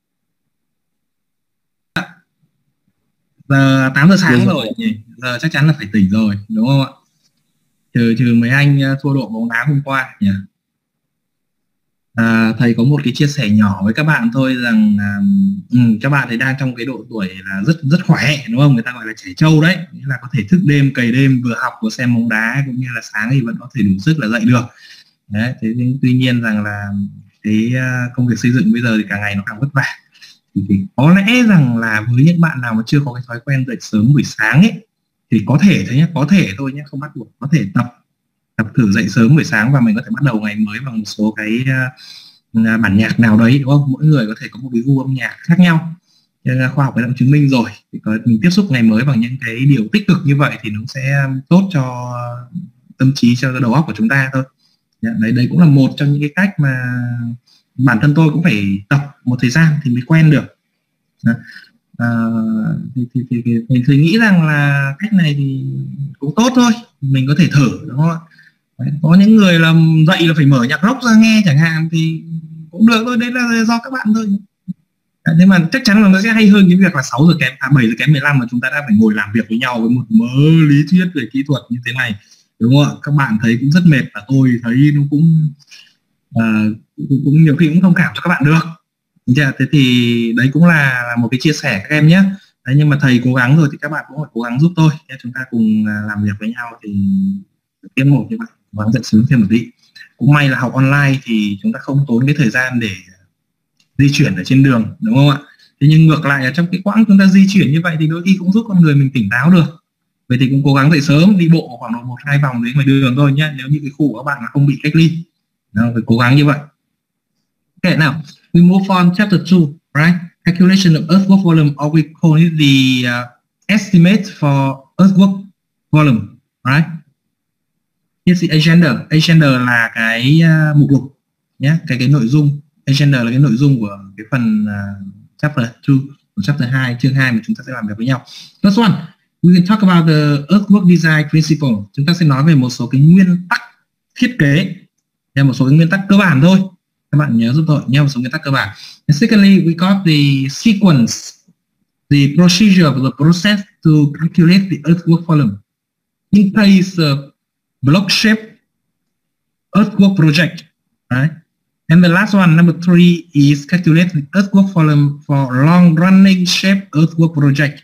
Giờ 8 giờ sáng rồi nhỉ? Giờ chắc chắn là phải tỉnh rồi, đúng không ạ? Trừ mấy anh thua độ bóng đá hôm qua nhỉ? Thầy có một cái chia sẻ nhỏ với các bạn thôi rằng các bạn ấy đang trong cái độ tuổi là rất khỏe, đúng không? Người ta gọi là trẻ trâu đấy, nghĩa là có thể thức đêm cày đêm vừa học vừa xem bóng đá, cũng như là sáng thì vẫn có thể đủ sức là dậy được. Đấy, thế nhưng tuy nhiên rằng là cái công việc xây dựng bây giờ thì càng ngày nó càng vất vả. Thì có lẽ rằng là với những bạn nào mà chưa có cái thói quen dậy sớm buổi sáng ấy, thì có thể thôi nhé, có thể thôi nhé, không bắt buộc, có thể tập thử dậy sớm buổi sáng và mình có thể bắt đầu ngày mới bằng một số cái bản nhạc nào đấy, đúng không? Mỗi người có thể có một cái gu âm nhạc khác nhau. Nên khoa học đã chứng minh rồi, thì mình tiếp xúc ngày mới bằng những cái điều tích cực như vậy thì nó sẽ tốt cho tâm trí, cho đầu óc của chúng ta thôi. Đấy cũng là một trong những cái cách mà bản thân tôi cũng phải tập một thời gian thì mới quen được. Thì nghĩ rằng là cách này thì cũng tốt thôi, mình có thể thử, đúng không ạ? Có những người là dậy là phải mở nhạc rock ra nghe chẳng hạn thì cũng được thôi, đấy là do các bạn thôi. Nhưng mà chắc chắn là nó sẽ hay hơn cái việc là 6 giờ kém 7 giờ kém 15 mà chúng ta đã phải ngồi làm việc với nhau với một mớ lý thuyết về kỹ thuật như thế này, đúng không ạ? Các bạn thấy cũng rất mệt và tôi thấy nó cũng nhiều khi cũng thông cảm cho các bạn được. Thế thì đấy cũng là một cái chia sẻ các em nhé. Đấy, nhưng mà thầy cố gắng rồi thì các bạn cũng phải cố gắng giúp tôi. Chúng ta cùng làm việc với nhau thì tiếp một như vậy, cố gắng dậy sớm thêm một tí. Cũng may là học online thì chúng ta không tốn cái thời gian để di chuyển ở trên đường, đúng không ạ? Thế nhưng ngược lại ở trong cái quãng chúng ta di chuyển như vậy thì đôi khi cũng giúp con người mình tỉnh táo được. Vậy thì cũng cố gắng dậy sớm, đi bộ khoảng 1-2 vòng đến ngoài đường thôi nhé, nếu như cái khu của các bạn là không bị cách ly. Đó, phải cố gắng như vậy. Okay, now we move on chapter 2, right? Calculation of earthwork volume, or we call it the estimate for earthwork volume, right? Here's the agenda. Agenda là cái mục lục nhé, cái nội dung. Agenda là cái nội dung của cái phần chapter 2, chapter 2, chương 2 mà chúng ta sẽ làm việc với nhau. First one, we can talk about the earthwork design principle. Chúng ta sẽ nói về một số cái nguyên tắc thiết kế, một số cái nguyên tắc cơ bản thôi. Các bạn nhớ giúp tôi nhé, một số nguyên tắc cơ bản. And secondly, we got the sequence, the procedure, the process to calculate the earthwork volume in case of block shape earthwork project, right? And the last one, number 3, is calculate the earthwork volume for long running shape earthwork project.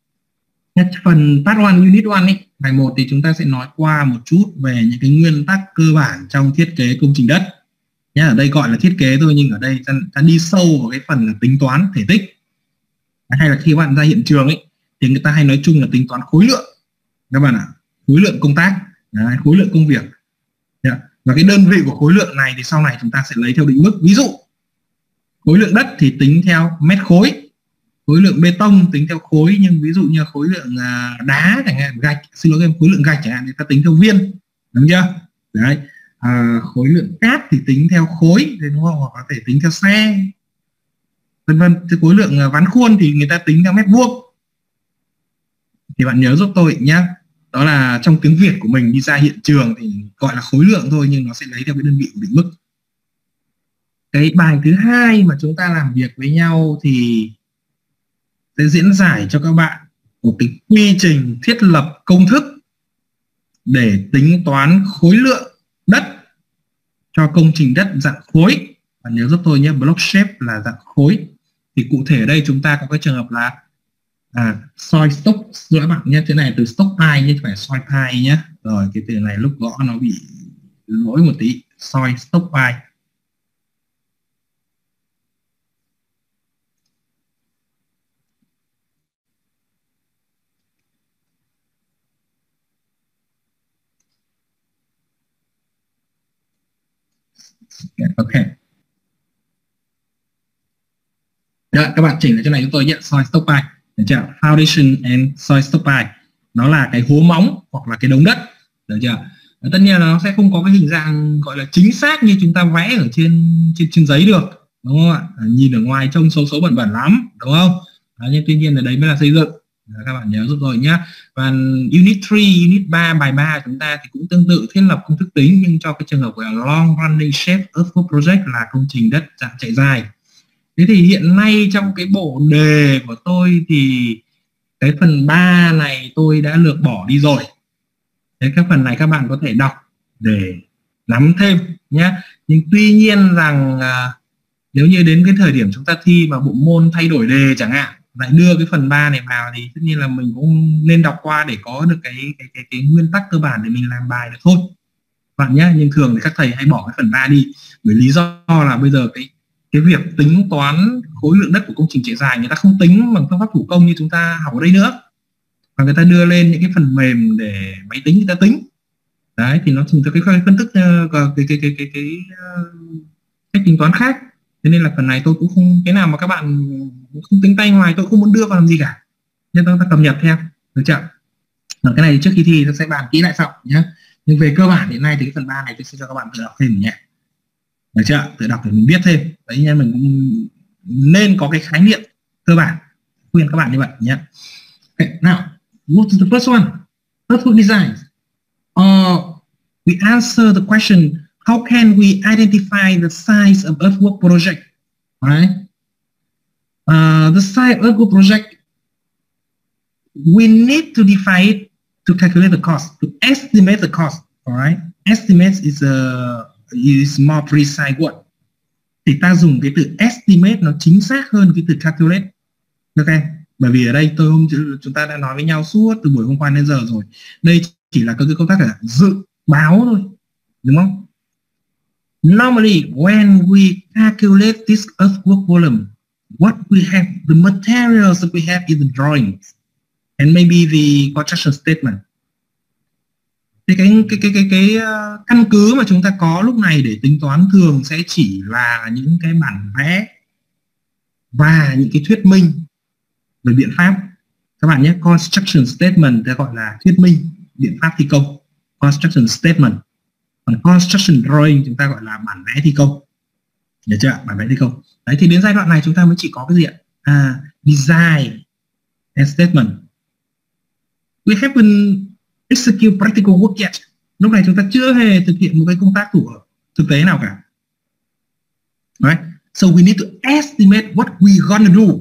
Phần part 1, unit 1 ấy, bài 1 thì chúng ta sẽ nói qua một chút về những cái nguyên tắc cơ bản trong thiết kế công trình đất. Nhá, ở đây gọi là thiết kế thôi, nhưng ở đây ta đi sâu vào cái phần là tính toán thể tích. Hay là khi bạn ra hiện trường ấy thì người ta hay nói chung là tính toán khối lượng các bạn ạ, khối lượng công tác, khối lượng công việc. Và cái đơn vị của khối lượng này thì sau này chúng ta sẽ lấy theo định mức. Ví dụ khối lượng đất thì tính theo mét khối, khối lượng bê tông tính theo khối, nhưng ví dụ như khối lượng đá chẳng hạn, gạch, xin lỗi em, khối lượng gạch chẳng hạn thì ta tính theo viên, đúng chưa? Đấy. Khối lượng cát thì tính theo khối, đúng không? Hoặc có thể tính theo xe, vân vân. Khối lượng ván khuôn thì người ta tính theo mét vuông. Thì bạn nhớ giúp tôi nhé, đó là trong tiếng Việt của mình đi ra hiện trường thì gọi là khối lượng thôi, nhưng nó sẽ lấy theo cái đơn vị của định mức. Cái bài thứ hai mà chúng ta làm việc với nhau thì sẽ diễn giải cho các bạn một cái quy trình thiết lập công thức để tính toán khối lượng đất cho công trình đất dạng khối. Bạn nhớ giúp tôi nhé, block shape là dạng khối. Thì cụ thể ở đây chúng ta có cái trường hợp là soil stock, rồi các bạn nhé, thế này từ stock pile nhé, phải soil pile nhé. Rồi cái từ này lúc gõ nó bị lỗi một tí, soil stock pile. Ok. Rồi, các bạn chỉnh lại chỗ này cho tôi nhé, soil stock pile. Được chưa? Foundation and soil stock pile. Nó là cái hố móng hoặc là cái đống đất. Được chưa? Tất nhiên là nó sẽ không có cái hình dạng gọi là chính xác như chúng ta vẽ ở trên giấy được, đúng không ạ? Nhìn ở ngoài trông xấu xấu bẩn bẩn lắm, đúng không? Nhưng tuy nhiên là đấy mới là xây dựng. Các bạn nhớ giúp rồi nhé. Và unit 3, unit 3, bài 3 chúng ta thì cũng tương tự thiết lập công thức tính, nhưng cho cái trường hợp của long running shape earthwork project là công trình đất dạng chạy dài. Thế thì hiện nay trong cái bộ đề của tôi thì cái phần 3 này tôi đã lược bỏ đi rồi. Thế các phần này các bạn có thể đọc để nắm thêm nhé. Nhưng tuy nhiên rằng nếu như đến cái thời điểm chúng ta thi mà bộ môn thay đổi đề chẳng hạn, lại đưa cái phần 3 này vào thì tất nhiên là mình cũng nên đọc qua để có được cái nguyên tắc cơ bản để mình làm bài được thôi. bạn nhé. Nhưng thường thì các thầy hay bỏ cái phần 3 đi, bởi lý do là bây giờ cái việc tính toán khối lượng đất của công trình trải dài người ta không tính bằng phương pháp thủ công như chúng ta học ở đây nữa, và người ta đưa lên những cái phần mềm để máy tính người ta tính. Đấy thì nó dùng cái phân tích cái cách tính toán khác. Thế nên là phần này tôi cũng không, cái nào mà các bạn không tính tay ngoài tôi không muốn đưa vào làm gì cả, nên chúng ta cập nhật theo, được chưa? Cái này trước khi thi tôi sẽ bàn kỹ lại sau nhé. Nhưng về cơ bản hiện nay thì cái phần 3 này tôi sẽ cho các bạn tự đọc thêm nhé, được chưa? Tự đọc để mình biết thêm. Đấy nên mình cũng nên có cái khái niệm cơ bản, khuyên các bạn như vậy nhé. Okay, now move to the first one, earthwork design. We answer the question, how can we identify the size of earthwork project? Right? The size of earthwork project, we need to define it to calculate the cost, to estimate the cost. All right? Estimate is more precise word. Thì ta dùng cái từ estimate nó chính xác hơn cái từ calculate. Ok? Bởi vì ở đây chúng ta đã nói với nhau suốt từ buổi hôm qua đến giờ rồi. Đây chỉ là cái công tác là dự báo thôi, đúng không? Normally, when we calculate this earthwork volume, what we have, the materials that we have in the drawings, and maybe the construction statement. Thì cái căn cứ mà chúng ta có lúc này để tính toán thường sẽ chỉ là những cái bản vẽ và những cái thuyết minh về biện pháp. Các bạn nhé, construction statement ta gọi là thuyết minh biện pháp thi công, construction statement. Còn construction drawing chúng ta gọi là bản vẽ thi công, được chưa? Bản vẽ thi công. Đấy thì đến giai đoạn này chúng ta mới chỉ có cái gì ạ? Design and statement. We haven't execute practical work yet. Lúc này chúng ta chưa hề thực hiện một cái công tác của thực tế nào cả. Right? So we need to estimate what we gonna do,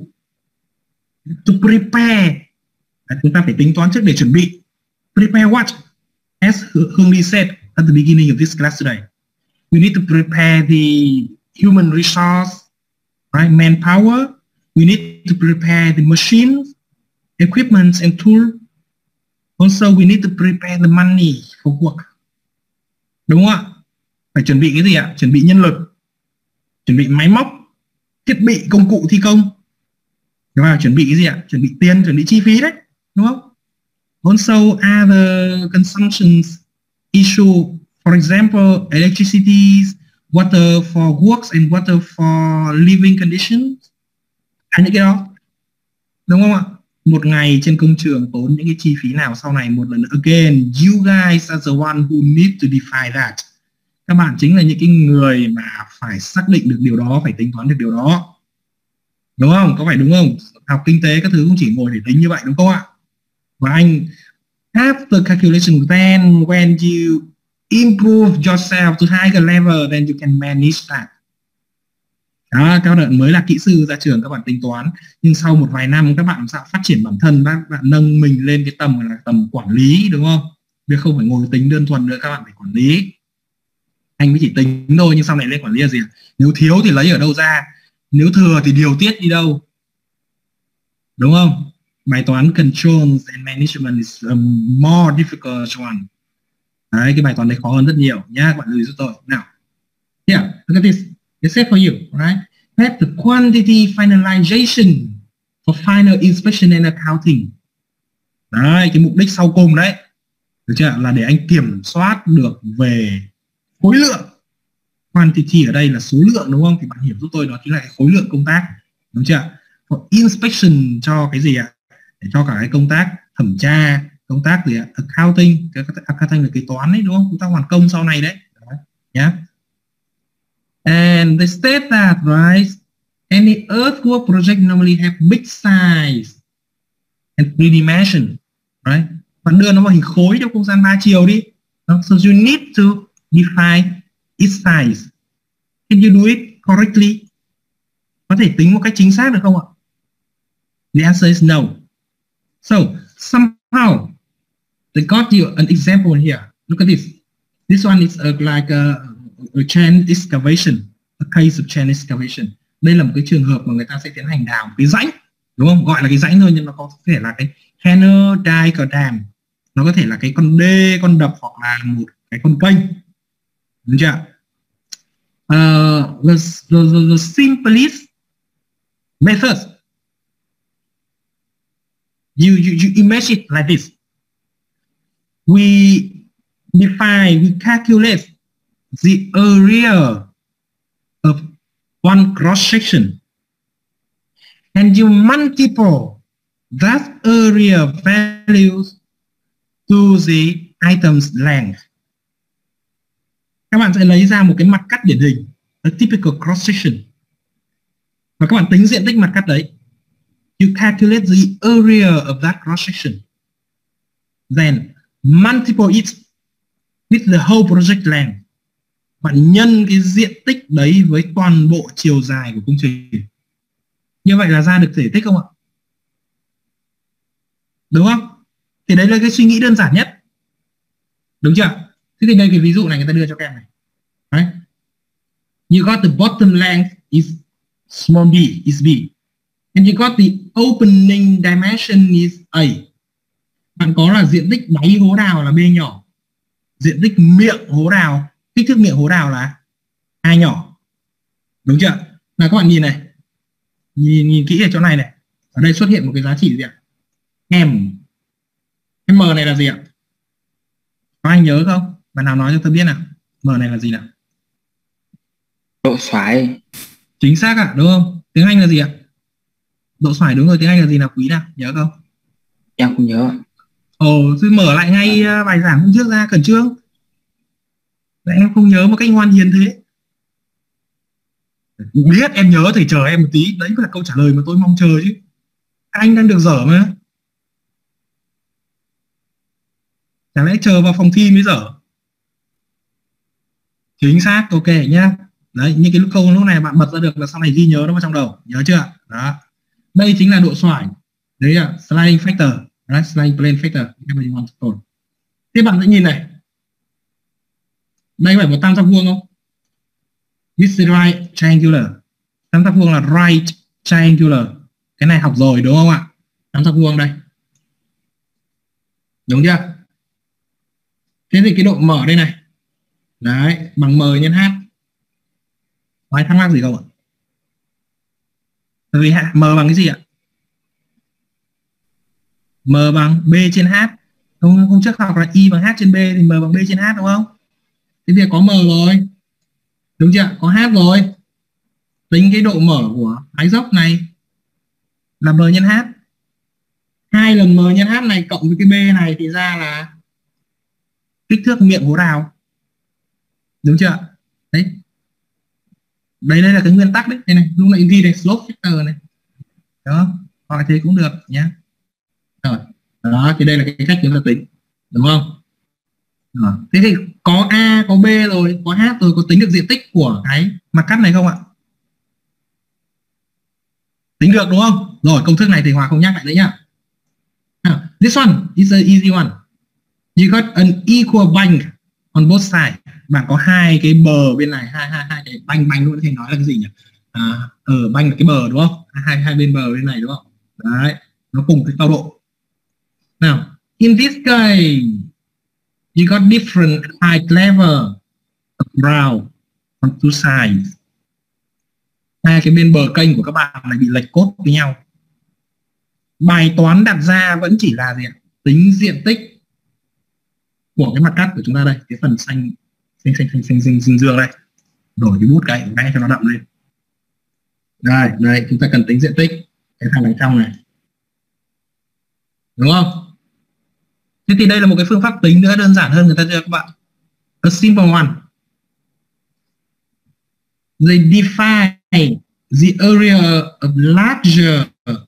to prepare. Chúng ta phải tính toán trước để chuẩn bị. Prepare what? As Hương Ly said at the beginning of this class today, we need to prepare the human resource, right? Manpower. We need to prepare the machines, equipment and tools. Also, we need to prepare the money for work. Đúng không ạ? Phải chuẩn bị cái gì ạ? Chuẩn bị nhân lực, chuẩn bị máy móc, thiết bị, công cụ thi công. Đúng không? Chuẩn bị cái gì ạ? Chuẩn bị tiền, chuẩn bị chi phí đấy, đúng không? Also, other consumptions issue, for example, electricity, water for works and water for living conditions. Những cái đó, đúng không ạ? Một ngày trên công trường tốn những cái chi phí nào sau này, một lần nữa, again, you guys are the one who need to define that. Các bạn chính là những cái người mà phải xác định được điều đó, phải tính toán được điều đó, đúng không? Có phải đúng không? Học kinh tế các thứ không chỉ ngồi để tính như vậy, đúng không ạ? Và anh after calculation, then when you improve yourself to higher level, then you can manage that. Đó, các bạn mới là kỹ sư ra trường, các bạn tính toán, nhưng sau một vài năm các bạn sao phát triển bản thân, các bạn nâng mình lên cái tầm là tầm quản lý, đúng không? Việc không phải ngồi tính đơn thuần nữa, các bạn phải quản lý. Anh mới chỉ tính thôi, nhưng sau này lên quản lý là gì? Nếu thiếu thì lấy ở đâu ra, nếu thừa thì điều tiết đi đâu, đúng không? Bài toán control and management is a more difficult one. Đấy, cái bài toán đấy khó hơn rất nhiều nhá, các bạn lưu ý giúp tôi. Nào, yeah, look at this. It's set for you, right? Have the quantity finalization for final inspection and accounting. Đấy, cái mục đích sau cùng đấy, được chưa? Là để anh kiểm soát được về khối lượng. Quantity ở đây là số lượng, đúng không? Thì bạn hiểu giúp tôi đó chính là cái khối lượng công tác, đúng chưa? For inspection cho cái gì ạ? Để cho cả cái công tác thẩm tra, công tác gì ạ? Accounting, cái accounting là kế toán đấy, đúng không? Công tác hoàn công sau này đấy, nhá. Yeah. And they state that, right, any earthwork project normally have big size and 3D dimension, right? Bạn đưa nó vào hình khối trong không gian 3 chiều đi. So you need to define its size. Can you do it correctly? Có thể tính một cách chính xác được không ạ? The answer is no. So somehow they got you an example here. Look at this. This one is like a chain excavation, a case of chain excavation. Đây là một cái trường hợp mà người ta sẽ tiến hành đào cái rãnh, đúng không? Gọi là cái rãnh thôi, nhưng nó có thể là cái canal, dike, dam. Nó có thể là cái con đê, con đập, hoặc là một cái con kênh, Đúng chưa? The simplest method, you imagine like this. We calculate the area of one cross section, and you multiply that area values to the item's length. Các bạn sẽ lấy ra một cái mặt cắt điển hình, a typical cross section, và các bạn tính diện tích mặt cắt đấy. You calculate the area of that cross section, then multiply it with the whole project length. Bạn nhân cái diện tích đấy với toàn bộ chiều dài của công trình. Như vậy là ra được diện tích không ạ? Đúng không? Thì đấy là cái suy nghĩ đơn giản nhất. Đúng chưa? Thế thì đây cái ví dụ này người ta đưa cho các em này. Right? You got the bottom length is small b, is b. And you got the opening dimension is a. Bạn có là diện tích đáy hố đào là b nhỏ. Diện tích miệng hố đào, kích thước miệng hố đào là a nhỏ. Đúng chưa? Là các bạn nhìn này. Nhìn kỹ ở chỗ này này. Ở đây xuất hiện một cái giá trị gì ạ? M. Cái M này là gì ạ? Có ai nhớ không? Bạn nào nói cho tôi biết nào. M này là gì nào? Độ xoáy. Chính xác ạ, đúng không? Tiếng Anh là gì ạ? Độ xoáy đúng rồi, tiếng Anh là gì nào quý nào? Nhớ không? Em không nhớ. Tôi mở lại ngay bài giảng hôm trước ra khẩn trương. Vậy em không nhớ một cách ngoan hiền thế. Biết em nhớ thì chờ em một tí. Đấy là câu trả lời mà tôi mong chờ chứ. Anh đang được dở mà. Chẳng lẽ chờ vào phòng thi mới dở? Chính xác, ok nhá. Đấy, những cái câu lúc này bạn bật ra được là sau này ghi nhớ nó vào trong đầu. Nhớ chưa? Đó. Đây chính là độ xoải. Đấy là sliding factor. Right? Sliding plane factor. Thế bạn sẽ nhìn này. Đây có phải một tam giác vuông không? This is right triangular. Tam giác vuông là right triangular. Cái này học rồi đúng không ạ? Tam giác vuông đây. Đúng chưa? Thế thì cái độ mở đây này. Đấy, bằng m nhân h. Có ai thắc mắc gì không ạ? Bởi vì m bằng cái gì ạ? M bằng b trên h. Hôm trước học là y bằng h trên b thì m bằng b trên h đúng không? Thế thì có m rồi. Đúng chưa? Có h rồi. Tính cái độ mở của mái dốc này là m nhân h. 2 lần m nhân h này cộng với cái b này thì ra là kích thước miệng hố đào. Đúng chưa? Đấy. Đây là cái nguyên tắc đấy. Đây này, lúc nãy ghi này slope factor này. Đó, gọi thế cũng được nhé. Rồi. Đó, thì đây là cái cách chúng ta tính. Đúng không? Rồi. Thế thì có A, có B rồi, có H rồi, có tính được diện tích của cái mặt cắt này không ạ? Tính được đúng không? Rồi, công thức này thì Hòa không nhắc lại đấy nhá. This one is an easy one. You got an equal bank on both sides. Bạn có hai cái bờ bên này, hai cái banh luôn thì nói là cái gì nhỉ? Banh là cái bờ đúng không? Hai bên bờ bên này đúng không? Đấy, nó cùng cái cao độ. Nào, in this case, you got different height level of ground on two sides. Hai cái bên bờ kênh của các bạn này bị lệch cốt với nhau. Bài toán đặt ra vẫn chỉ là gì ạ? Tính diện tích của cái mặt cắt của chúng ta đây, cái phần xanh dương đây. Đổi cái bút cái ngay cho nó đậm lên. Đây, chúng ta cần tính diện tích cái thằng đằng trong này. Đúng không? Thế thì đây là một cái phương pháp tính nữa đơn giản hơn người ta cho các bạn. A simple one. They define the area of larger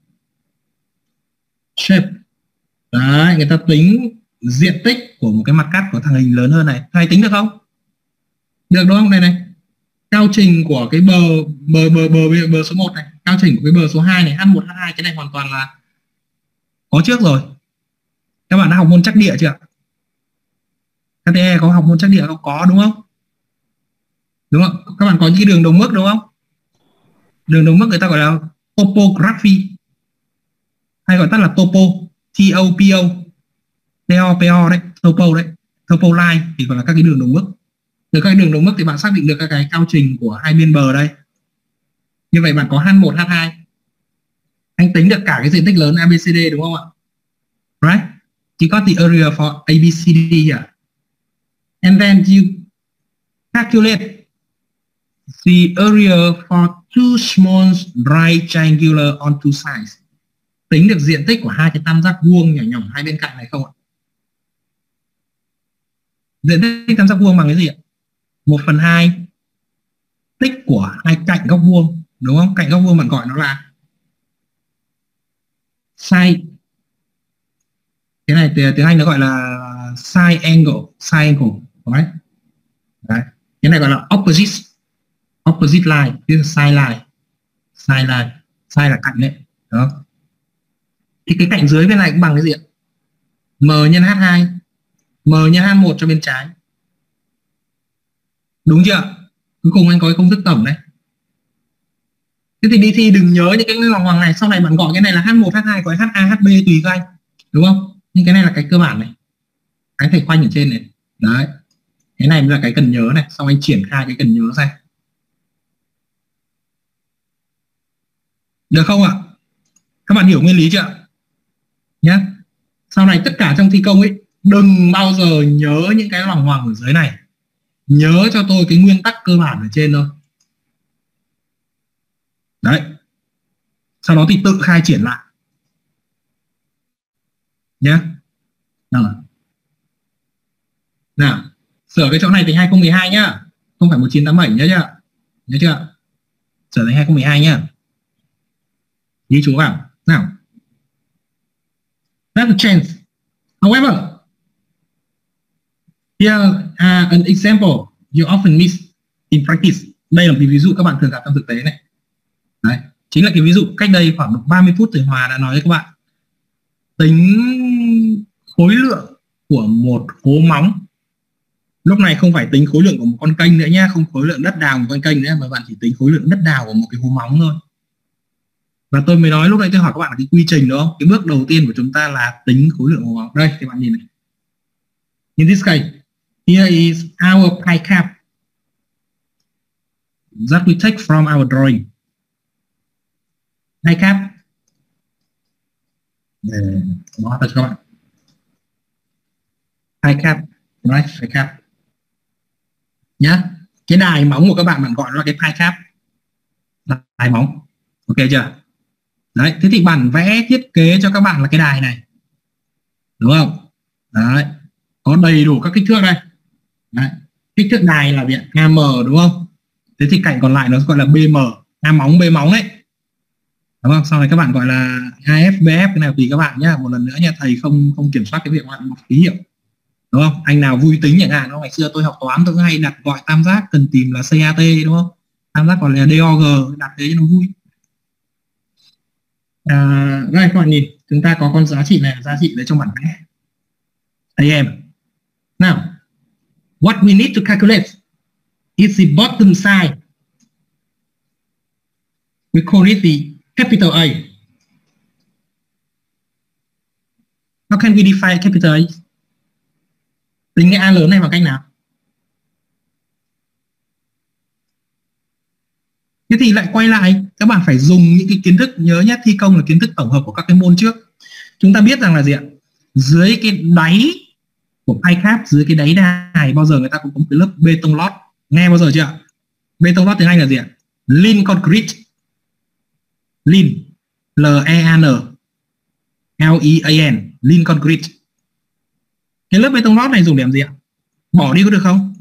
shape. Đấy, người ta tính diện tích của một cái mặt cắt của thằng hình lớn hơn này. Thầy tính được không? Được đúng không? Này. Cao trình của cái bờ số 1 này, cao trình của cái bờ số 2 này, H1, H2, cái này hoàn toàn là có trước rồi. Các bạn đã học môn trắc địa chưa? KTE có học môn trắc địa không? Có đúng không? Đúng không? Các bạn có những cái đường đồng mức đúng không? Đường đồng mức người ta gọi là topography, hay gọi tắt là topo, TOPO, PO đấy, topo đấy, topo line thì gọi là các cái đường đồng mức. Từ các đường đồng mức thì bạn xác định được các cái cao trình của hai bên bờ đây. Như vậy bạn có H1, H2. Anh tính được cả cái diện tích lớn ABCD đúng không ạ? Right? You got the area for ABCD here. And then you calculate the area for two small right triangular on two sides. Tính được diện tích của hai cái tam giác vuông nhỏ nhỏ hai bên cạnh này không ạ? Diện tích tam giác vuông bằng cái gì ạ? 1/2 tích của hai cạnh góc vuông, đúng không? Cạnh góc vuông bạn gọi nó là side. Cái này tiếng Anh nó gọi là side angle, right? Đấy. Cái này gọi là opposite line, this is side line. Side là cạnh đấy, đó. Thì cái cạnh dưới bên này cũng bằng cái gì ạ? M nhân H2, M nhân H1 cho bên trái. Đúng chưa? Cuối cùng anh có cái công thức tổng đấy. Thế thì đi thi đừng nhớ những cái lòng hoàng này, sau này bạn gọi cái này là H1, H2, gọi HA, HB tùy các anh, đúng không? Nhưng cái này là cái cơ bản này, cái thầy khoanh ở trên này. Đấy, cái này mới là cái cần nhớ này, xong anh triển khai cái cần nhớ ra. Được không ạ? Các bạn hiểu nguyên lý chưa? Nhá. Sau này tất cả trong thi công ấy, đừng bao giờ nhớ những cái lòng hoàng ở dưới này. Nhớ cho tôi cái nguyên tắc cơ bản ở trên thôi. Đấy. Sau đó thì tự khai triển lại nhé. Nào, sửa cái chỗ này thành 2012 nhá, không phải 1987 nhớ chưa? Nhớ chưa? Sửa thành 2012 nhá. Ghi chú vào. Nào. That's a chance. However, here an example you often miss in practice. Đây là một cái ví dụ các bạn thường gặp trong thực tế này. Đấy, chính là cái ví dụ cách đây khoảng 30 phút thầy Hòa đã nói với các bạn. Tính khối lượng của một hố móng. Lúc này không phải tính khối lượng của một con kênh nữa nhé, không khối lượng đất đào của một con kênh nữa, mà bạn chỉ tính khối lượng đất đào của một cái hố móng thôi. Và tôi mới nói lúc nãy tôi hỏi các bạn là cái quy trình đó, cái bước đầu tiên của chúng ta là tính khối lượng hố móng. Đây, các bạn nhìn này. In this case, here is our pie cap that we take from our drawing. Pie cap. Để nói cho các bạn. Pie cap, right? Pie cap. Nhá. Cái đài móng của các bạn gọi nó là cái pie cap. Đài móng. Ok chưa? Đấy, thế thì bản vẽ thiết kế cho các bạn là cái đài này. Đúng không? Đấy. Có đầy đủ các kích thước đây. Đấy. Kích thước đài là điện AM đúng không? Thế thì cạnh còn lại nó gọi là BM, A móng, B móng đấy. Đúng không? Sau này các bạn gọi là AF, BF, cái nào tùy các bạn nhá. Một lần nữa nha, thầy không kiểm soát cái việc gọi một ký hiệu. Đúng không? Anh nào vui tính chẳng hạn, ngày xưa tôi học toán tôi hay đặt gọi tam giác cần tìm là CAT đúng không? Tam giác gọi là DOG, đặt thế cho nó vui. Đây các bạn nhìn, chúng ta có con giá trị này, giá trị đấy trong bản vẽ. AM. Now, what we need to calculate is the bottom side. We call it the capital A. How can we define capital A? Tính cái A lớn này bằng cách nào? Thế thì lại quay lại, các bạn phải dùng những cái kiến thức, nhớ nhé, thi công là kiến thức tổng hợp của các cái môn trước. Chúng ta biết rằng là gì ạ? Dưới cái đáy của pie cap, dưới cái đáy đài bao giờ người ta cũng có một cái lớp bê tông lót. Nghe bao giờ chưa? Bê tông lót tiếng Anh là gì ạ? Lean concrete. Lean, L-E-A-N, L-E-A-N, lean concrete. Cái lớp bê tông lót này dùng để làm gì ạ? Bỏ đi có được không?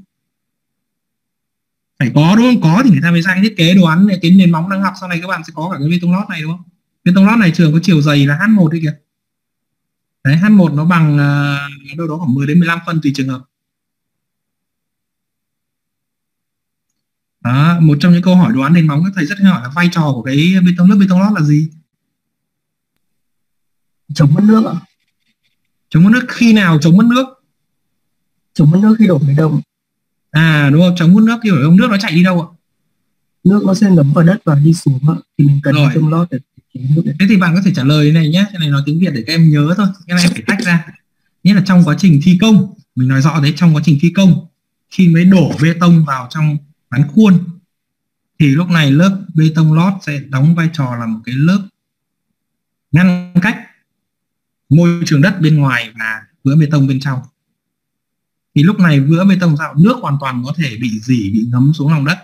Phải có đúng không? Có thì người ta mới ra cái thiết kế đồ án này, cái nền móng đang học sau này các bạn sẽ có cả cái bê tông lót này đúng không? Bê tông lót này trường có chiều dày là H1 đấy kìa. Đấy, H1 nó bằng đâu đó khoảng 10 đến 15 phân tùy trường hợp. Đó, một trong những câu hỏi đồ án nền móng các thầy rất hay hỏi là vai trò của cái lớp bê tông lót là gì? Chống mất nước ạ. Chống mất nước khi nào chống mất nước? Chống mất nước khi đổ bê tông. À đúng không? Chống mất nước khi đổ bê tông, nước nó chạy đi đâu ạ? Nước nó sẽ ngấm vào đất và đi xuống ạ. Thì mình cần bê tông lót để nước đấy. Thế thì bạn có thể trả lời này nhé, cái này nói tiếng Việt để các em nhớ thôi, cái này phải tách ra. Nghĩa là trong quá trình thi công, mình nói rõ đấy, trong quá trình thi công khi mới đổ bê tông vào trong ván khuôn thì lúc này lớp bê tông lót sẽ đóng vai trò là một cái lớp ngăn cách môi trường đất bên ngoài và vữa bê tông bên trong. Thì lúc này vữa bê tông dạo nước hoàn toàn có thể bị rỉ, bị ngấm xuống lòng đất.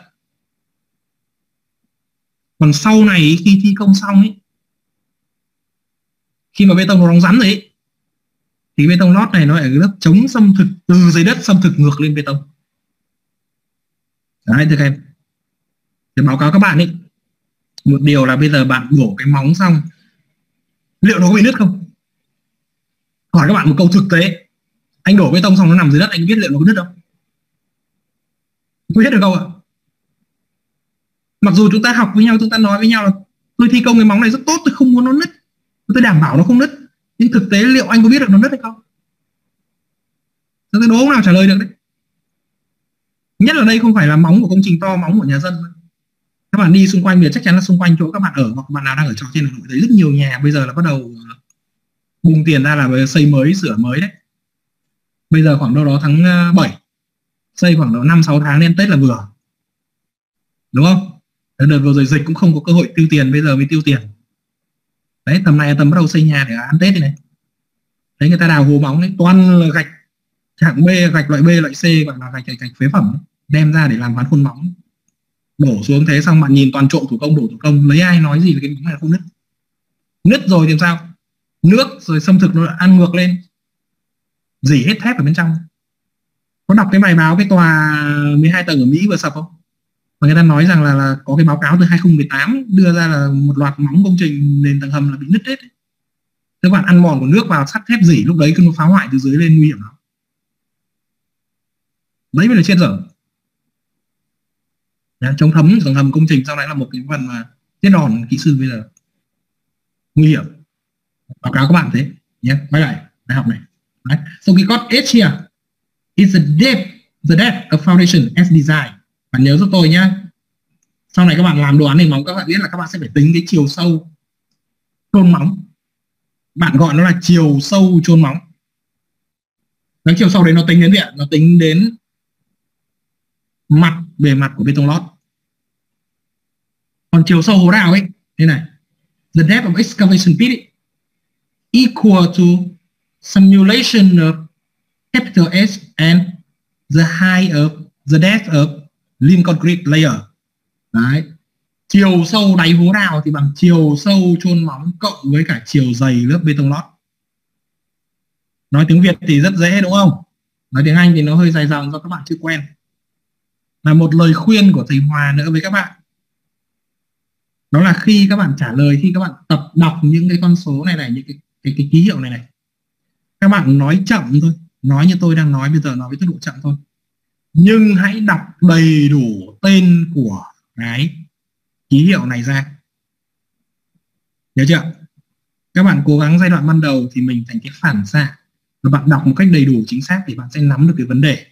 Còn sau này khi thi công xong ấy, khi mà bê tông nó đóng rắn rồi ấy, thì bê tông lót này nó là cái lớp chống xâm thực từ dưới đất xâm thực ngược lên bê tông. Đấy thưa các em. Để báo cáo các bạn ấy, một điều là bây giờ bạn đổ cái móng xong liệu nó có bị nứt không? Hỏi các bạn một câu thực tế, anh đổ bê tông xong nó nằm dưới đất, anh biết liệu nó có nứt không? Có biết được không ạ? Mặc dù chúng ta học với nhau, chúng ta nói với nhau là tôi thi công cái móng này rất tốt, tôi không muốn nó nứt, tôi đảm bảo nó không nứt, nhưng thực tế liệu anh có biết được nó nứt hay không? Tôi đố không nào trả lời được đấy. Nhất là đây không phải là móng của công trình to, móng của nhà dân. Các bạn đi xung quanh thì chắc chắn là xung quanh chỗ các bạn ở, hoặc bạn nào đang ở trọ trên Hà Nội thấy rất nhiều nhà bây giờ là bắt đầu bùng tiền ra là xây mới, sửa mới đấy. Bây giờ khoảng đâu đó tháng 7 xây khoảng độ 5-6 tháng nên Tết là vừa, đúng không? Đợt vừa rồi dịch cũng không có cơ hội tiêu tiền, bây giờ mới tiêu tiền đấy. Tầm này tầm bắt đầu xây nhà để ăn Tết này. Đấy, người ta đào hố móng đấy, toàn là gạch hạng B, gạch loại B, loại C, gọi là gạch phế phẩm ấy, đem ra để làm ván khuôn móng, đổ xuống thế. Xong bạn nhìn toàn trộn thủ công, đổ thủ công, lấy ai nói gì về cái móng này không nứt. Nứt rồi thì sao? Nước rồi xâm thực nó ăn ngược lên, rỉ hết thép ở bên trong. Có đọc cái bài báo cái tòa 12 tầng ở Mỹ vừa sập không? Và người ta nói rằng là có cái báo cáo từ 2018 đưa ra là một loạt móng công trình nền tầng hầm là bị nứt hết. Các bạn ăn mòn của nước vào, sắt thép rỉ, lúc đấy cứ nó phá hoại từ dưới lên nguy hiểm lắm. Đấy mới là chết dở. Chống thấm tầng hầm công trình sau này là một cái phần mà tiết đòn kỹ sư bây giờ nguy hiểm. Báo cáo các bạn thế nhé. Quay lại bài học này. Đấy. So we got H here is the depth of foundation as design. Bạn nhớ giúp tôi nhé. Sau này các bạn làm đồ án nền móng, các bạn biết là các bạn sẽ phải tính cái chiều sâu chôn móng. Bạn gọi nó là chiều sâu chôn móng. Cái chiều sâu đấy nó tính đến gì ạ? Nó tính đến mặt, bề mặt của bê tông lót. Còn chiều sâu hố đào ấy, thế này, the depth of excavation pit equal to simulation of capital S and the height of the depth of lim concrete layer. Đấy. Chiều sâu đáy hố đào thì bằng chiều sâu chôn móng cộng với cả chiều dày lớp bê tông lót. Nói tiếng Việt thì rất dễ đúng không? Nói tiếng Anh thì nó hơi dài dòng do các bạn chưa quen. Là một lời khuyên của thầy Hòa nữa với các bạn, đó là khi các bạn trả lời, khi các bạn tập đọc những cái con số này, những cái ký hiệu này, các bạn nói chậm thôi, nói như tôi đang nói bây giờ, nói với tốc độ chậm thôi, nhưng hãy đọc đầy đủ tên của cái ký hiệu này ra. Nhớ chưa? Các bạn cố gắng giai đoạn ban đầu thì mình thành cái phản xạ, và bạn đọc một cách đầy đủ chính xác thì bạn sẽ nắm được cái vấn đề.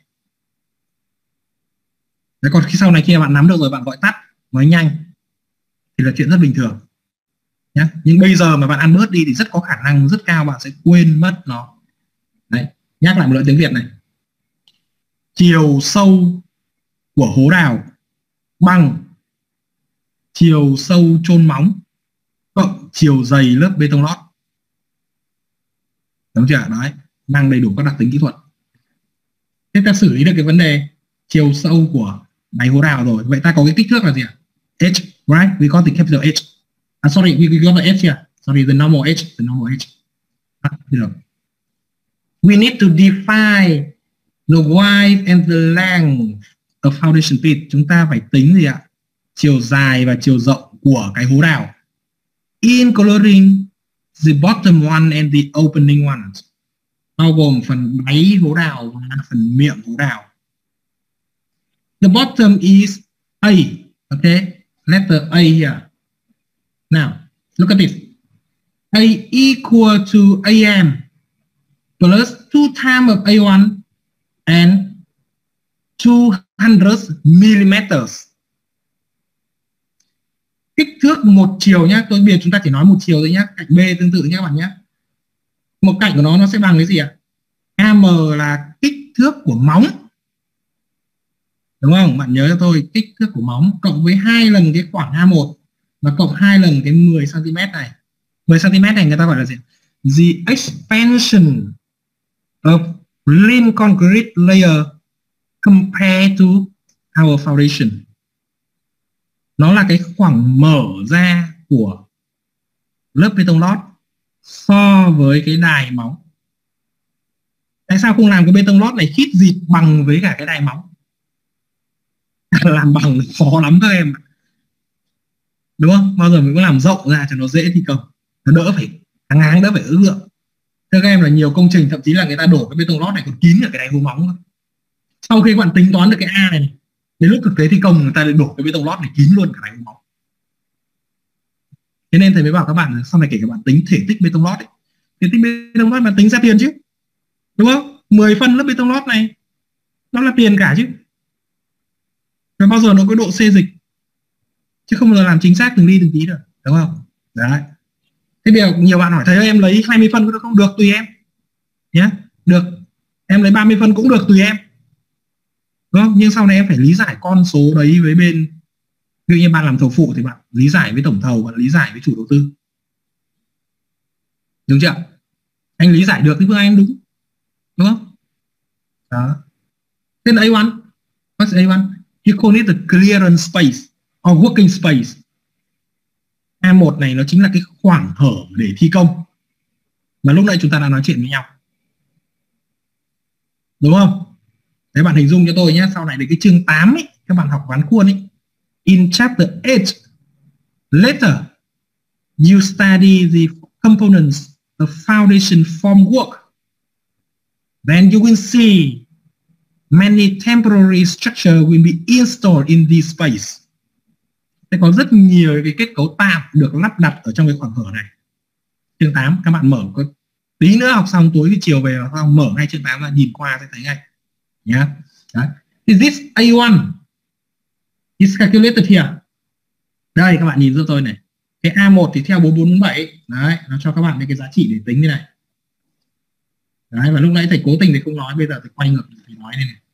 Đấy, còn khi sau này khi bạn nắm được rồi, bạn gọi tắt, nói nhanh thì là chuyện rất bình thường nhé. Nhưng bây giờ mà bạn ăn bớt đi thì rất có khả năng rất cao bạn sẽ quên mất nó. Đấy, nhắc lại một lần tiếng Việt này. Chiều sâu của hố đào bằng chiều sâu chôn móng cộng chiều dày lớp bê tông lót. Đúng chưa? Đấy, mang đầy đủ các đặc tính kỹ thuật. Thế ta xử lý được cái vấn đề chiều sâu của đáy hố đào rồi. Vậy ta có cái kích thước là gì ạ? H, right? We got the capital H. Sorry, we got the H here. Sorry, the normal H, the normal H. We need to define the width and the length of foundation pit. Chúng ta phải tính gì ạ? Chiều dài và chiều rộng của cái hố đào, including the bottom one and the opening ones, bao gồm phần đáy hố đào và phần miệng hố đào. The bottom is A, okay? Letter A here. Now, look at this. A equal to AM plus 2 times of A1 and 200 millimeters. Kích thước một chiều nhé, tôi biết chúng ta chỉ nói một chiều thôi nhé, cạnh B tương tự nhé các bạn nhé. Một cạnh của nó sẽ bằng cái gì ạ? AM là kích thước của móng đúng không? Bạn nhớ cho tôi kích thước của móng cộng với 2 lần cái khoảng A1 và cộng 2 lần cái 10 cm này. 10 cm này người ta gọi là gì? The expansion of lean concrete layer compared to our foundation. Nó là cái khoảng mở ra của lớp bê tông lót so với cái đài móng. Tại sao không làm cái bê tông lót này khít dịt bằng với cả cái đài móng? Làm bằng khó lắm các em, đúng không? Bao giờ mình cũng làm rộng ra cho nó dễ thi công, nó đỡ phải áng áng, đỡ phải ứ lượng. Thưa các em là nhiều công trình thậm chí là người ta đổ cái bê tông lót này còn kín ở cái đáy hố móng. Sau khi các bạn tính toán được cái A này, đến lúc thực tế thi công người ta lại đổ cái bê tông lót này kín luôn cả đáy hố móng. Thế nên thầy mới bảo các bạn là sau này kể các bạn tính thể tích bê tông lót ấy, thể tích bê tông lót mà tính ra tiền chứ, đúng không? 10 phân lớp bê tông lót này nó là tiền cả chứ. Và bao giờ nó có độ xê dịch, chứ không bao giờ làm chính xác từng ly từng tí được, đúng không? Đấy. Thế bây giờ nhiều bạn hỏi thầy ơi em lấy 20 phân có không? Được, tùy em nhé, được. Em lấy 30 phân cũng được, tùy em, đúng không? Nhưng sau này em phải lý giải con số đấy với bên, ví dụ như bạn làm thầu phụ thì bạn lý giải với tổng thầu, bạn lý giải với chủ đầu tư, đúng chưa? Anh lý giải được thì phương anh đúng, đúng không? Đó. Then A1, what's A1? You call it the clearance space or working space. A1 này nó chính là cái khoảng hở để thi công mà lúc nãy chúng ta đã nói chuyện với nhau, đúng không? Thế bạn hình dung cho tôi nhé, sau này đến cái chương 8 ấy, các bạn học ván khuôn ấy, in chapter 8 later you study the components of foundation formwork, then you will see many temporary structure will be installed in this space. Sẽ có rất nhiều cái kết cấu tạm được lắp đặt ở trong cái khoảng hở này. Chương 8 các bạn mở có tí nữa học xong tối thì chiều về xong mở ngay chương 8 ra nhìn qua sẽ thấy ngay nhé. Is this A1 is calculated here. Đây các bạn nhìn giúp tôi này. Cái A1 thì theo 4447 đấy, nó cho các bạn cái giá trị để tính như này. Đấy, và lúc nãy thầy cố tình thì không nói, bây giờ thầy quay ngược thì nói đây này.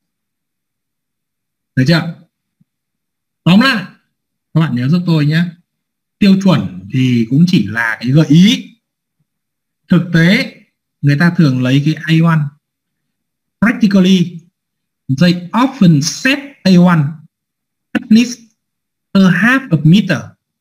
Được chưa? Tóm lại các bạn nhớ giúp tôi nhé, tiêu chuẩn thì cũng chỉ là cái gợi ý. Thực tế người ta thường lấy cái A1. Practically they often set A1 at least a half a meter.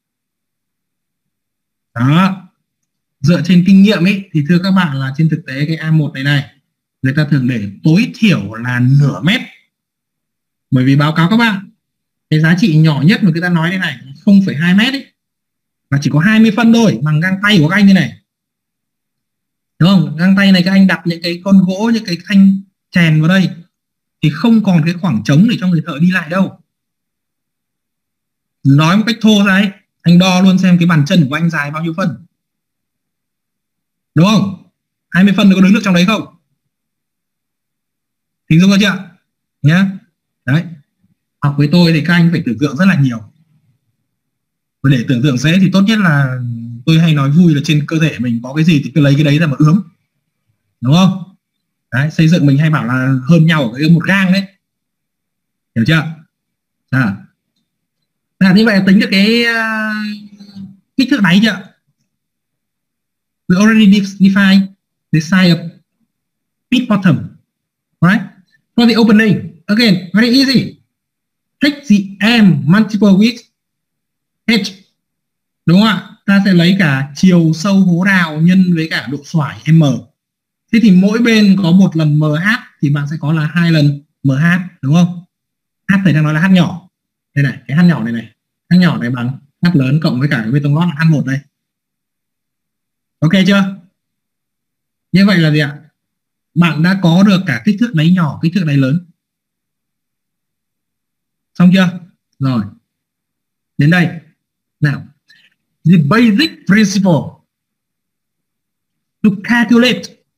Đó, dựa trên kinh nghiệm ấy thì thưa các bạn là trên thực tế cái A1 này người ta thường để tối thiểu là nửa mét. Bởi vì báo cáo các bạn, cái giá trị nhỏ nhất mà người ta nói đây này 0,2 mét ấy là chỉ có 20 phân thôi, bằng găng tay của các anh như này, đúng không? Găng tay này các anh đặt những cái con gỗ, những cái thanh chèn vào đây thì không còn cái khoảng trống để cho người thợ đi lại đâu. Nói một cách thô ra ấy, anh đo luôn xem cái bàn chân của anh dài bao nhiêu phân, đúng không? 20 phân có đứng được trong đấy không? Hình dung ra chưa nhá? Đấy, học với tôi thì các anh phải tưởng tượng rất là nhiều. Và để tưởng tượng dễ thì tốt nhất là tôi hay nói vui là trên cơ thể mình có cái gì thì cứ lấy cái đấy ra mà ướm, đúng không? Đấy, xây dựng mình hay bảo là hơn nhau ở cái một gang đấy, hiểu chưa? Như vậy tính được cái kích thước đáy chưa? We already define the size of pit bottom, right? For the opening, again, very easy. Take the M multiple with H, đúng không ạ? Ta sẽ lấy cả chiều sâu hố đào nhân với cả độ xoải M. Thế thì mỗi bên có một lần MH thì bạn sẽ có là 2 lần MH, đúng không? H thầy đang nói là H nhỏ. Đây này, cái H nhỏ này này. H nhỏ này bằng H lớn cộng với cả cái bê tông lót là H1 đây. Ok chưa? Như vậy là gì ạ? Bạn đã có được cả kích thước đáy nhỏ, kích thước đáy lớn. Xong chưa? Rồi. Đến đây. Nào. The basic principle to calculate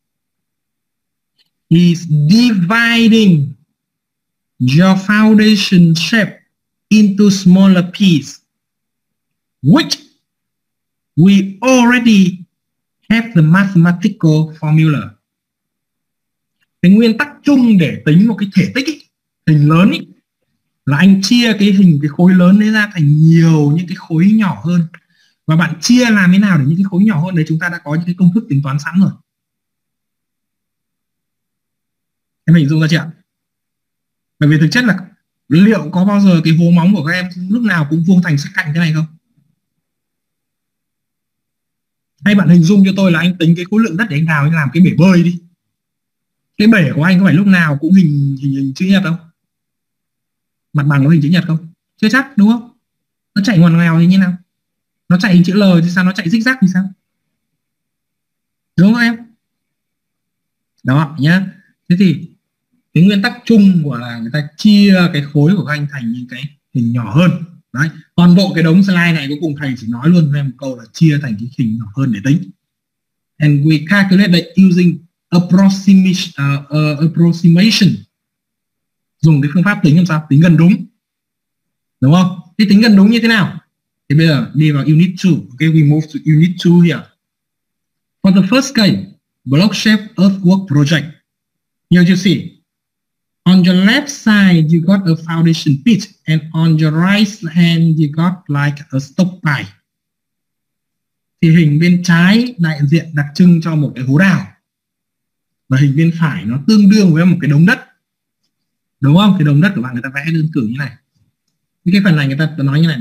is dividing your foundation shape into smaller pieces, which we already have the mathematical formula. Cái nguyên tắc chung để tính một cái thể tích ý, hình lớn ý, là anh chia cái hình, cái khối lớn đấy ra thành nhiều những cái khối nhỏ hơn. Và bạn chia làm thế nào để những cái khối nhỏ hơn đấy, chúng ta đã có những cái công thức tính toán sẵn rồi. Em hình dung ra chưa ạ? Bởi vì thực chất là liệu có bao giờ cái hố móng của các em lúc nào cũng vuông thành sắc cạnh thế này không? Hay bạn hình dung cho tôi là anh tính cái khối lượng đất để anh đào, anh làm cái bể bơi đi. Cái bể của anh có phải lúc nào cũng hình chữ nhật không? Mặt bằng có hình chữ nhật không? Chưa chắc, đúng không? Nó chạy ngoằn ngoèo thì như nào? Nó chạy hình chữ L thì sao? Nó chạy zig zag thì sao? Đúng không em? Đó nhá. Thế thì cái nguyên tắc chung của là người ta chia cái khối của các anh thành những cái hình nhỏ hơn. Đấy. Toàn bộ cái đống slide này cuối cùng thầy chỉ nói luôn với em một câu là chia thành cái hình nhỏ hơn để tính. And we calculate that using approximation. Dùng cái phương pháp tính làm sao? Tính gần đúng. Đúng không? Thì tính gần đúng như thế nào? Thì bây giờ đi vào Unit 2. Okay, we move to Unit 2 here. For the first case, block shape earthwork project. Here you see, on your left side you got a foundation pit, and on your right hand you got like a stockpile. Thì hình bên trái đại diện đặc trưng cho một cái hố đào, và hình bên phải nó tương đương với một cái đống đất. Đúng không? Cái đống đất của bạn người ta vẽ đơn cử như này. Cái phần này người ta nói như này.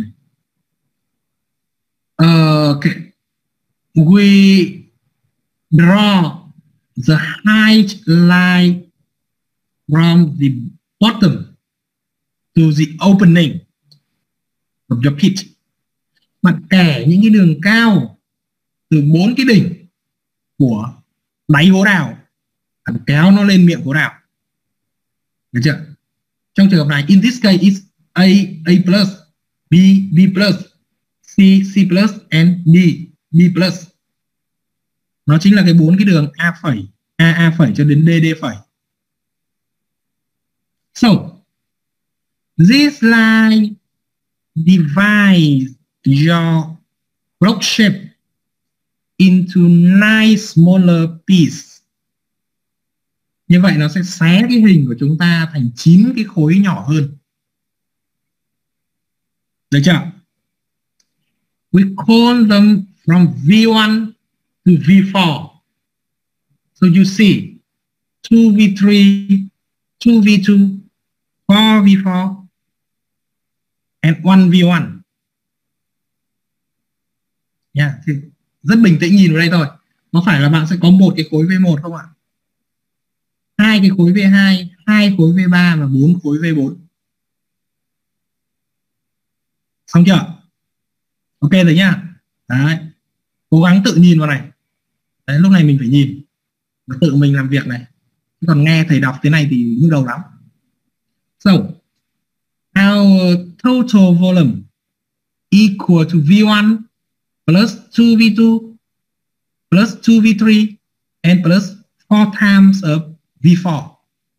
Okay. We draw the height line from the bottom to the opening of the pit. Bạn kẻ những cái đường cao từ 4 cái đỉnh của đáy hố đào, bạn kéo nó lên miệng hố đào. Được chưa? Trong trường hợp này, in this case is A plus, B plus, C plus and D plus. Nó chính là cái 4 cái đường A phẩy, A phẩy cho đến D phẩy. So, this line divides your block shape into 9 smaller pieces. Như vậy nó sẽ xé cái hình của chúng ta thành 9 cái khối nhỏ hơn. Được chưa? We call them from V1 to V4. So you see 2V3, 2V2, 4V4 and 1V1. Yeah, thì rất bình tĩnh nhìn vào đây thôi. Nó phải là bạn sẽ có một cái khối V1 không ạ? Hai cái khối V2, hai khối V3 và 4 khối V4. Xong chưa? Ok rồi nhá. Đấy. Cố gắng tự nhìn vào này. Đấy, lúc này mình phải nhìn và tự mình làm việc này. Chứ còn nghe thầy đọc thế này thì nhức đầu lắm. So, our total volume equal to V1 plus 2V2 plus 2V3 and plus 4 times of V4.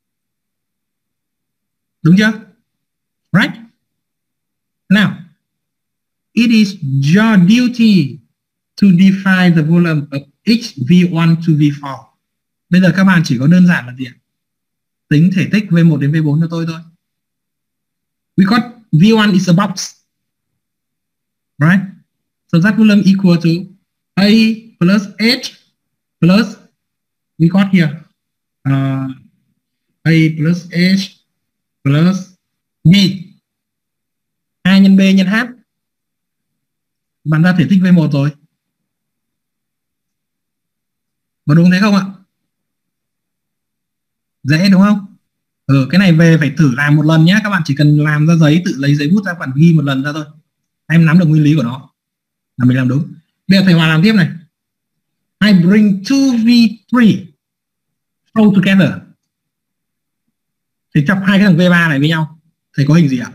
Đúng chưa? Right? Now, it is your duty to define the volume of each V1 to V4. Bây giờ các bạn chỉ có đơn giản là gì ạ? Tính thể tích V1 đến V4 cho tôi thôi. We got V1 is a box. Right? So that volume equal to A plus H plus, we got here, A plus H plus B. A nhân B nhân H. Bạn ra thể tích V1 rồi. Có đúng thế không ạ? Dễ đúng không? Cái này về phải thử làm một lần nhé. Các bạn chỉ cần làm ra giấy, tự lấy giấy bút ra, bạn ghi một lần ra thôi. Em nắm được nguyên lý của nó là mình làm đúng. Bây giờ thầy Hòa làm tiếp này. I bring 2V3 throw together. Thì chọc hai cái thằng V3 này với nhau. Thầy có hình gì ạ?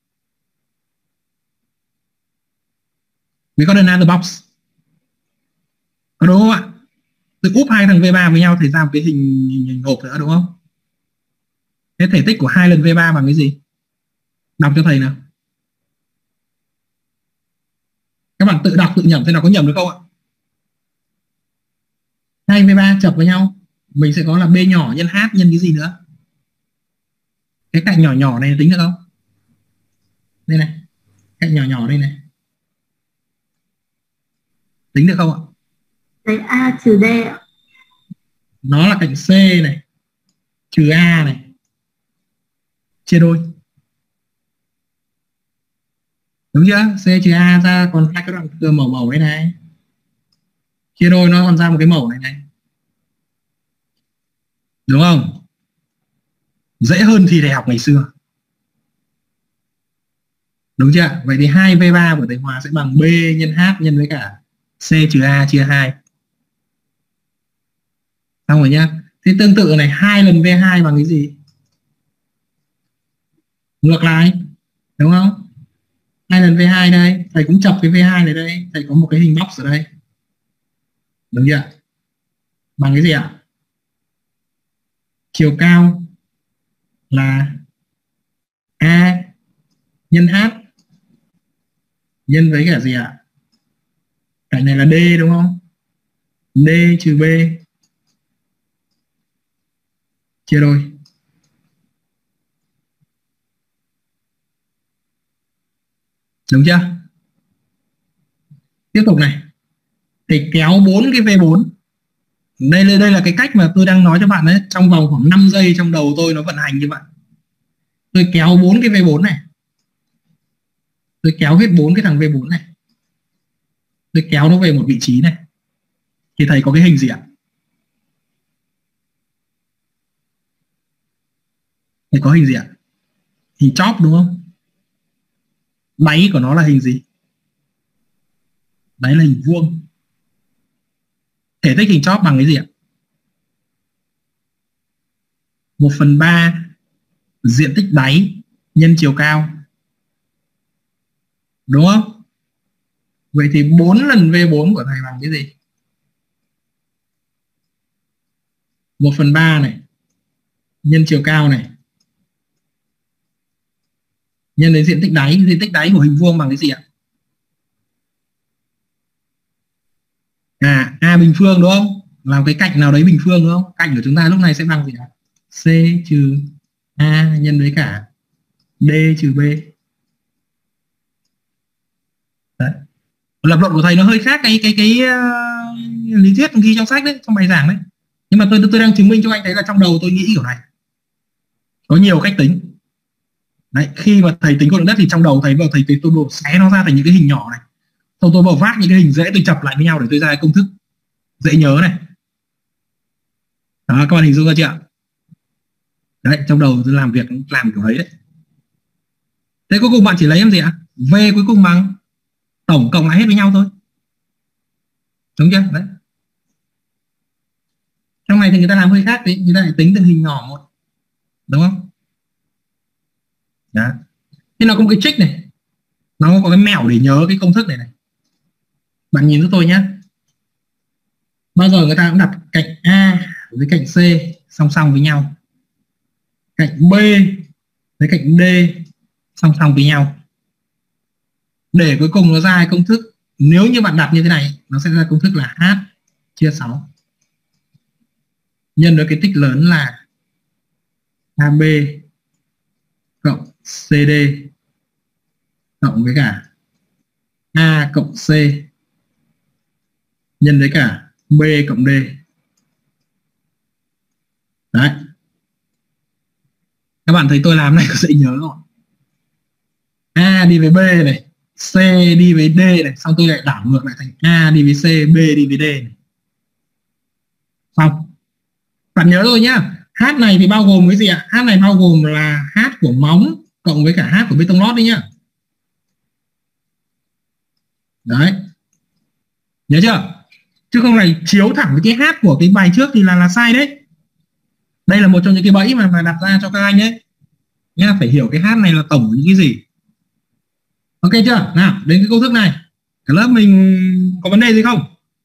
We got another box. Có đúng không ạ? Tự úp hai thằng V3 với nhau thì ra một cái hình hộp nữa đúng không? Thế thể tích của 2 lần V3 bằng cái gì? Đọc cho thầy nào. Các bạn tự đọc tự nhẩm xem nào có nhầm được không ạ? 2 V3 chập với nhau, mình sẽ có là B nhỏ nhân H nhân cái gì nữa? Cái cạnh nhỏ nhỏ này tính được không? Đây này, cạnh nhỏ nhỏ đây này. Tính được không ạ? Đấy, A trừ D ạ. Nó là cạnh C này trừ A này chia đôi. Đúng chưa? C trừ A ra còn hai cái đoạn thừa màu màu đây này. Chia đôi nó còn ra một cái màu này này. Đúng không? Dễ hơn thi đại học ngày xưa. Đúng chưa? Vậy thì 2V3 của thầy Hòa sẽ bằng B nhân H nhân với cả C trừ A chia 2. Xong rồi nhá. Thế tương tự này, 2 lần V2 bằng cái gì? Ngược lại. Đúng không? 2 lần V2 đây. Thầy cũng chọc cái V2 này đây. Thầy có một cái hình box ở đây. Đúng chưa? Bằng cái gì ạ? Chiều cao là A nhân H nhân với cả gì ạ? Cạnh này là D đúng không? D trừ B chia đôi. Đúng chưa? Tiếp tục này. Thì kéo 4 cái V4. Đây là cái cách mà tôi đang nói cho bạn đấy. Trong vòng khoảng 5 giây trong đầu tôi nó vận hành như vậy. Tôi kéo 4 cái V4 này. Tôi kéo hết 4 cái thằng V4 này. Tôi kéo nó về một vị trí này. Thì thầy có cái hình gì ạ? Thầy có hình gì ạ? Hình chóp đúng không? Đáy của nó là hình gì? Đáy là hình vuông. Thể tích hình chóp bằng cái gì ạ? 1/3 diện tích đáy nhân chiều cao. Đúng không? Vậy thì 4 lần V4 của thầy bằng cái gì? 1/3 này nhân chiều cao này nhân đến diện tích đáy. Diện tích đáy của hình vuông bằng cái gì ạ? A bình phương đúng không? Làm cái cạnh nào đấy bình phương đúng không? Cạnh của chúng ta lúc này sẽ bằng gì ạ? C trừ A nhân với cả D trừ B. Đấy. Lập luận của thầy nó hơi khác cái lý thuyết ghi trong sách đấy, trong bài giảng đấy. Nhưng mà tôi đang chứng minh cho anh thấy là trong đầu tôi nghĩ kiểu này. Có nhiều cách tính. Đấy, khi mà thầy tính khối lượng đất thì trong đầu thầy tôi đổ xé nó ra thành những cái hình nhỏ này. Xong tôi bảo vác những cái hình dễ tôi chập lại với nhau để tôi ra cái công thức dễ nhớ này. Đó, các bạn hình dung ra chưa ạ? Đấy, trong đầu tôi làm kiểu ấy đấy. Thế cuối cùng bạn chỉ lấy em gì ạ? V cuối cùng bằng tổng cộng lại hết với nhau thôi. Đúng chưa? Đấy. Trong này thì người ta làm hơi khác đấy, người ta lại tính từng hình nhỏ một. Đúng không? Đó. Thế nó có một cái trick này. Nó có cái mẹo để nhớ cái công thức này này. Bạn nhìn giúp tôi nhé. Bao giờ người ta cũng đặt cạnh A với cạnh C song song với nhau. Cạnh B với cạnh D song song với nhau. Để cuối cùng nó ra cái công thức. Nếu như bạn đặt như thế này, nó sẽ ra công thức là H chia 6. Nhân với cái tích lớn là AB cộng CD cộng với cả A cộng C nhân với cả B cộng D. Đấy. Các bạn thấy tôi làm này có dễ nhớ không? A đi với B này, C đi với D này, xong tôi lại đảo ngược lại thành A đi với C, B đi với D này. Xong. Bạn nhớ rồi nhá. H này thì bao gồm cái gì ạ? H này bao gồm là H của móng cộng với cả H của bê tông lót đấy nhá. Đấy. Nhớ chưa? Chứ không này chiếu thẳng với cái H của cái bài trước thì là sai đấy. Đây là một trong những cái bẫy mà đặt ra cho các anh đấy. Nhá, phải hiểu cái H này là tổng những cái gì. Ok chưa? Nào, đến cái công thức này. Cả lớp mình có vấn đề gì không?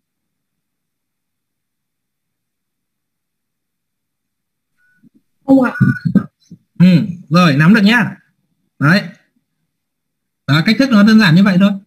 Không ạ. Rồi, nắm được nhá. Đấy. Đó, cách thức nó đơn giản như vậy thôi.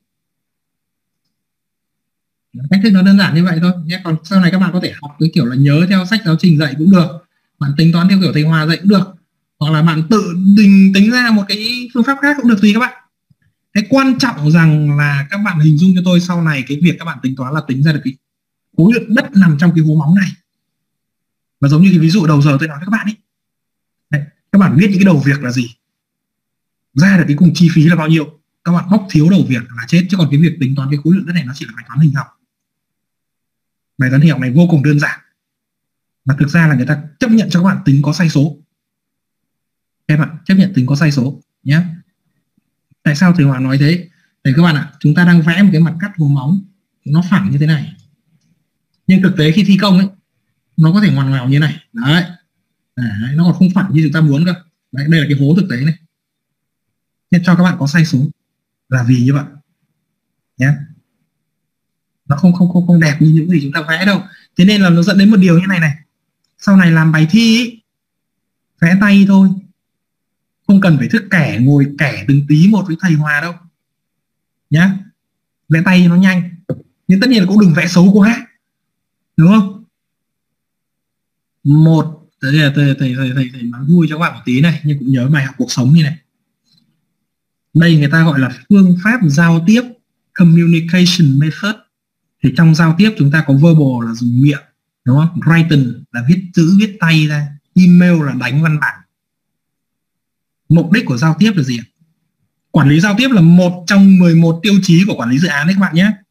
Cách thức nó đơn giản như vậy thôi nhé. Còn sau này các bạn có thể học cái kiểu là nhớ theo sách giáo trình dạy cũng được. Bạn tính toán theo kiểu thầy Hòa dạy cũng được. Hoặc là bạn tự tính ra một cái phương pháp khác cũng được, tùy các bạn. Cái quan trọng rằng là các bạn hình dung cho tôi sau này cái việc các bạn tính toán là tính ra được cái khối lượng đất nằm trong cái hố móng này. Và giống như cái ví dụ đầu giờ tôi nói với các bạn ấy, đấy, các bạn biết những cái đầu việc là gì, ra được cái cùng chi phí là bao nhiêu, các bạn bóc thiếu đầu việc là chết. Chứ còn cái việc tính toán cái khối lượng đất này nó chỉ là bài toán hình học. Bài toán hình học này vô cùng đơn giản, và thực ra là người ta chấp nhận cho các bạn tính có sai số. Các bạn chấp nhận tính có sai số nhé. Tại sao thầy Hòa nói thế? Thì các bạn ạ, chúng ta đang vẽ một cái mặt cắt hố móng nó phẳng như thế này, nhưng thực tế khi thi công ấy nó có thể ngoằn ngoèo như này đấy. Đấy, nó còn không phẳng như chúng ta muốn cơ. Đấy, đây là cái hố thực tế này, nên cho các bạn có sai số là vì như vậy nhé. Nó không đẹp như những gì chúng ta vẽ đâu. Thế nên là nó dẫn đến một điều như này này, sau này làm bài thi ý, vẽ tay thôi, không cần phải thức kẻ ngồi kẻ từng tí một với thầy Hòa đâu nhá. Vẽ tay nó nhanh, nhưng tất nhiên là cũng đừng vẽ xấu quá, đúng không? Một thầy nói vui cho các bạn một tí này, nhưng cũng nhớ bài học cuộc sống như này. Đây người ta gọi là phương pháp giao tiếp, communication method. Thì trong giao tiếp chúng ta có verbal là dùng miệng, đúng không? Written là viết chữ viết tay ra, email là đánh văn bản. Mục đích của giao tiếp là gì ạ? Quản lý giao tiếp là một trong 11 tiêu chí của quản lý dự án đấy các bạn nhé.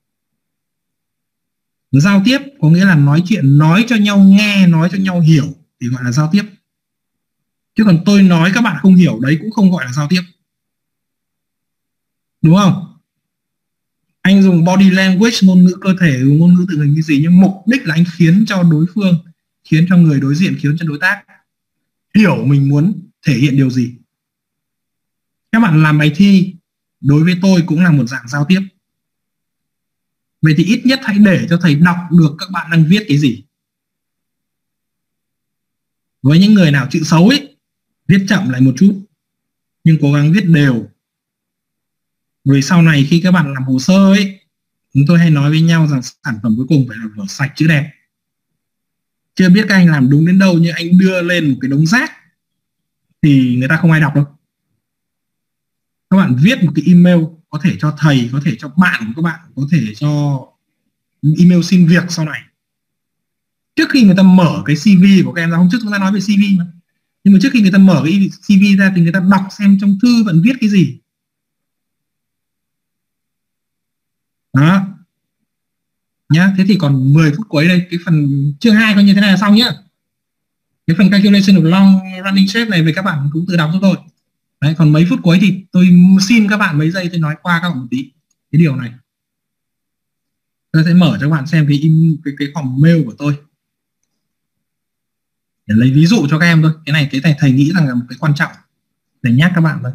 Giao tiếp có nghĩa là nói chuyện, nói cho nhau nghe, nói cho nhau hiểu thì gọi là giao tiếp. Chứ còn tôi nói các bạn không hiểu đấy cũng không gọi là giao tiếp, đúng không? Anh dùng body language, ngôn ngữ cơ thể, ngôn ngữ tự hình cái gì, nhưng mục đích là anh khiến cho đối phương, khiến cho người đối diện, khiến cho đối tác hiểu mình muốn thể hiện điều gì. Các bạn làm bài thi đối với tôi cũng là một dạng giao tiếp. Vậy thì ít nhất hãy để cho thầy đọc được các bạn đang viết cái gì. Với những người nào chữ xấu ấy, viết chậm lại một chút nhưng cố gắng viết đều. Vì sau này khi các bạn làm hồ sơ ấy, chúng tôi hay nói với nhau rằng sản phẩm cuối cùng phải là vở sạch chữ đẹp. Chưa biết các anh làm đúng đến đâu, nhưng anh đưa lên một cái đống rác thì người ta không ai đọc đâu. Các bạn viết một cái email có thể cho thầy, có thể cho bạn của các bạn, có thể cho email xin việc sau này. Trước khi người ta mở cái CV của các em ra, hôm trước chúng ta nói về CV mà, nhưng mà trước khi người ta mở cái CV ra thì người ta đọc xem trong thư bạn viết cái gì. Đó nhá. Thế thì còn 10 phút cuối đây, cái phần chương 2 coi như thế này là xong nhá. Cái phần calculation of long running shape này về các bạn cũng tự đọc cho tôi. Đấy, còn mấy phút cuối thì tôi xin các bạn mấy giây tôi nói qua các bạn một tí cái điều này. Tôi sẽ mở cho các bạn xem cái phòng mail của tôi để lấy ví dụ cho các em thôi. Cái này thầy nghĩ rằng là một cái quan trọng để nhắc các bạn thôi.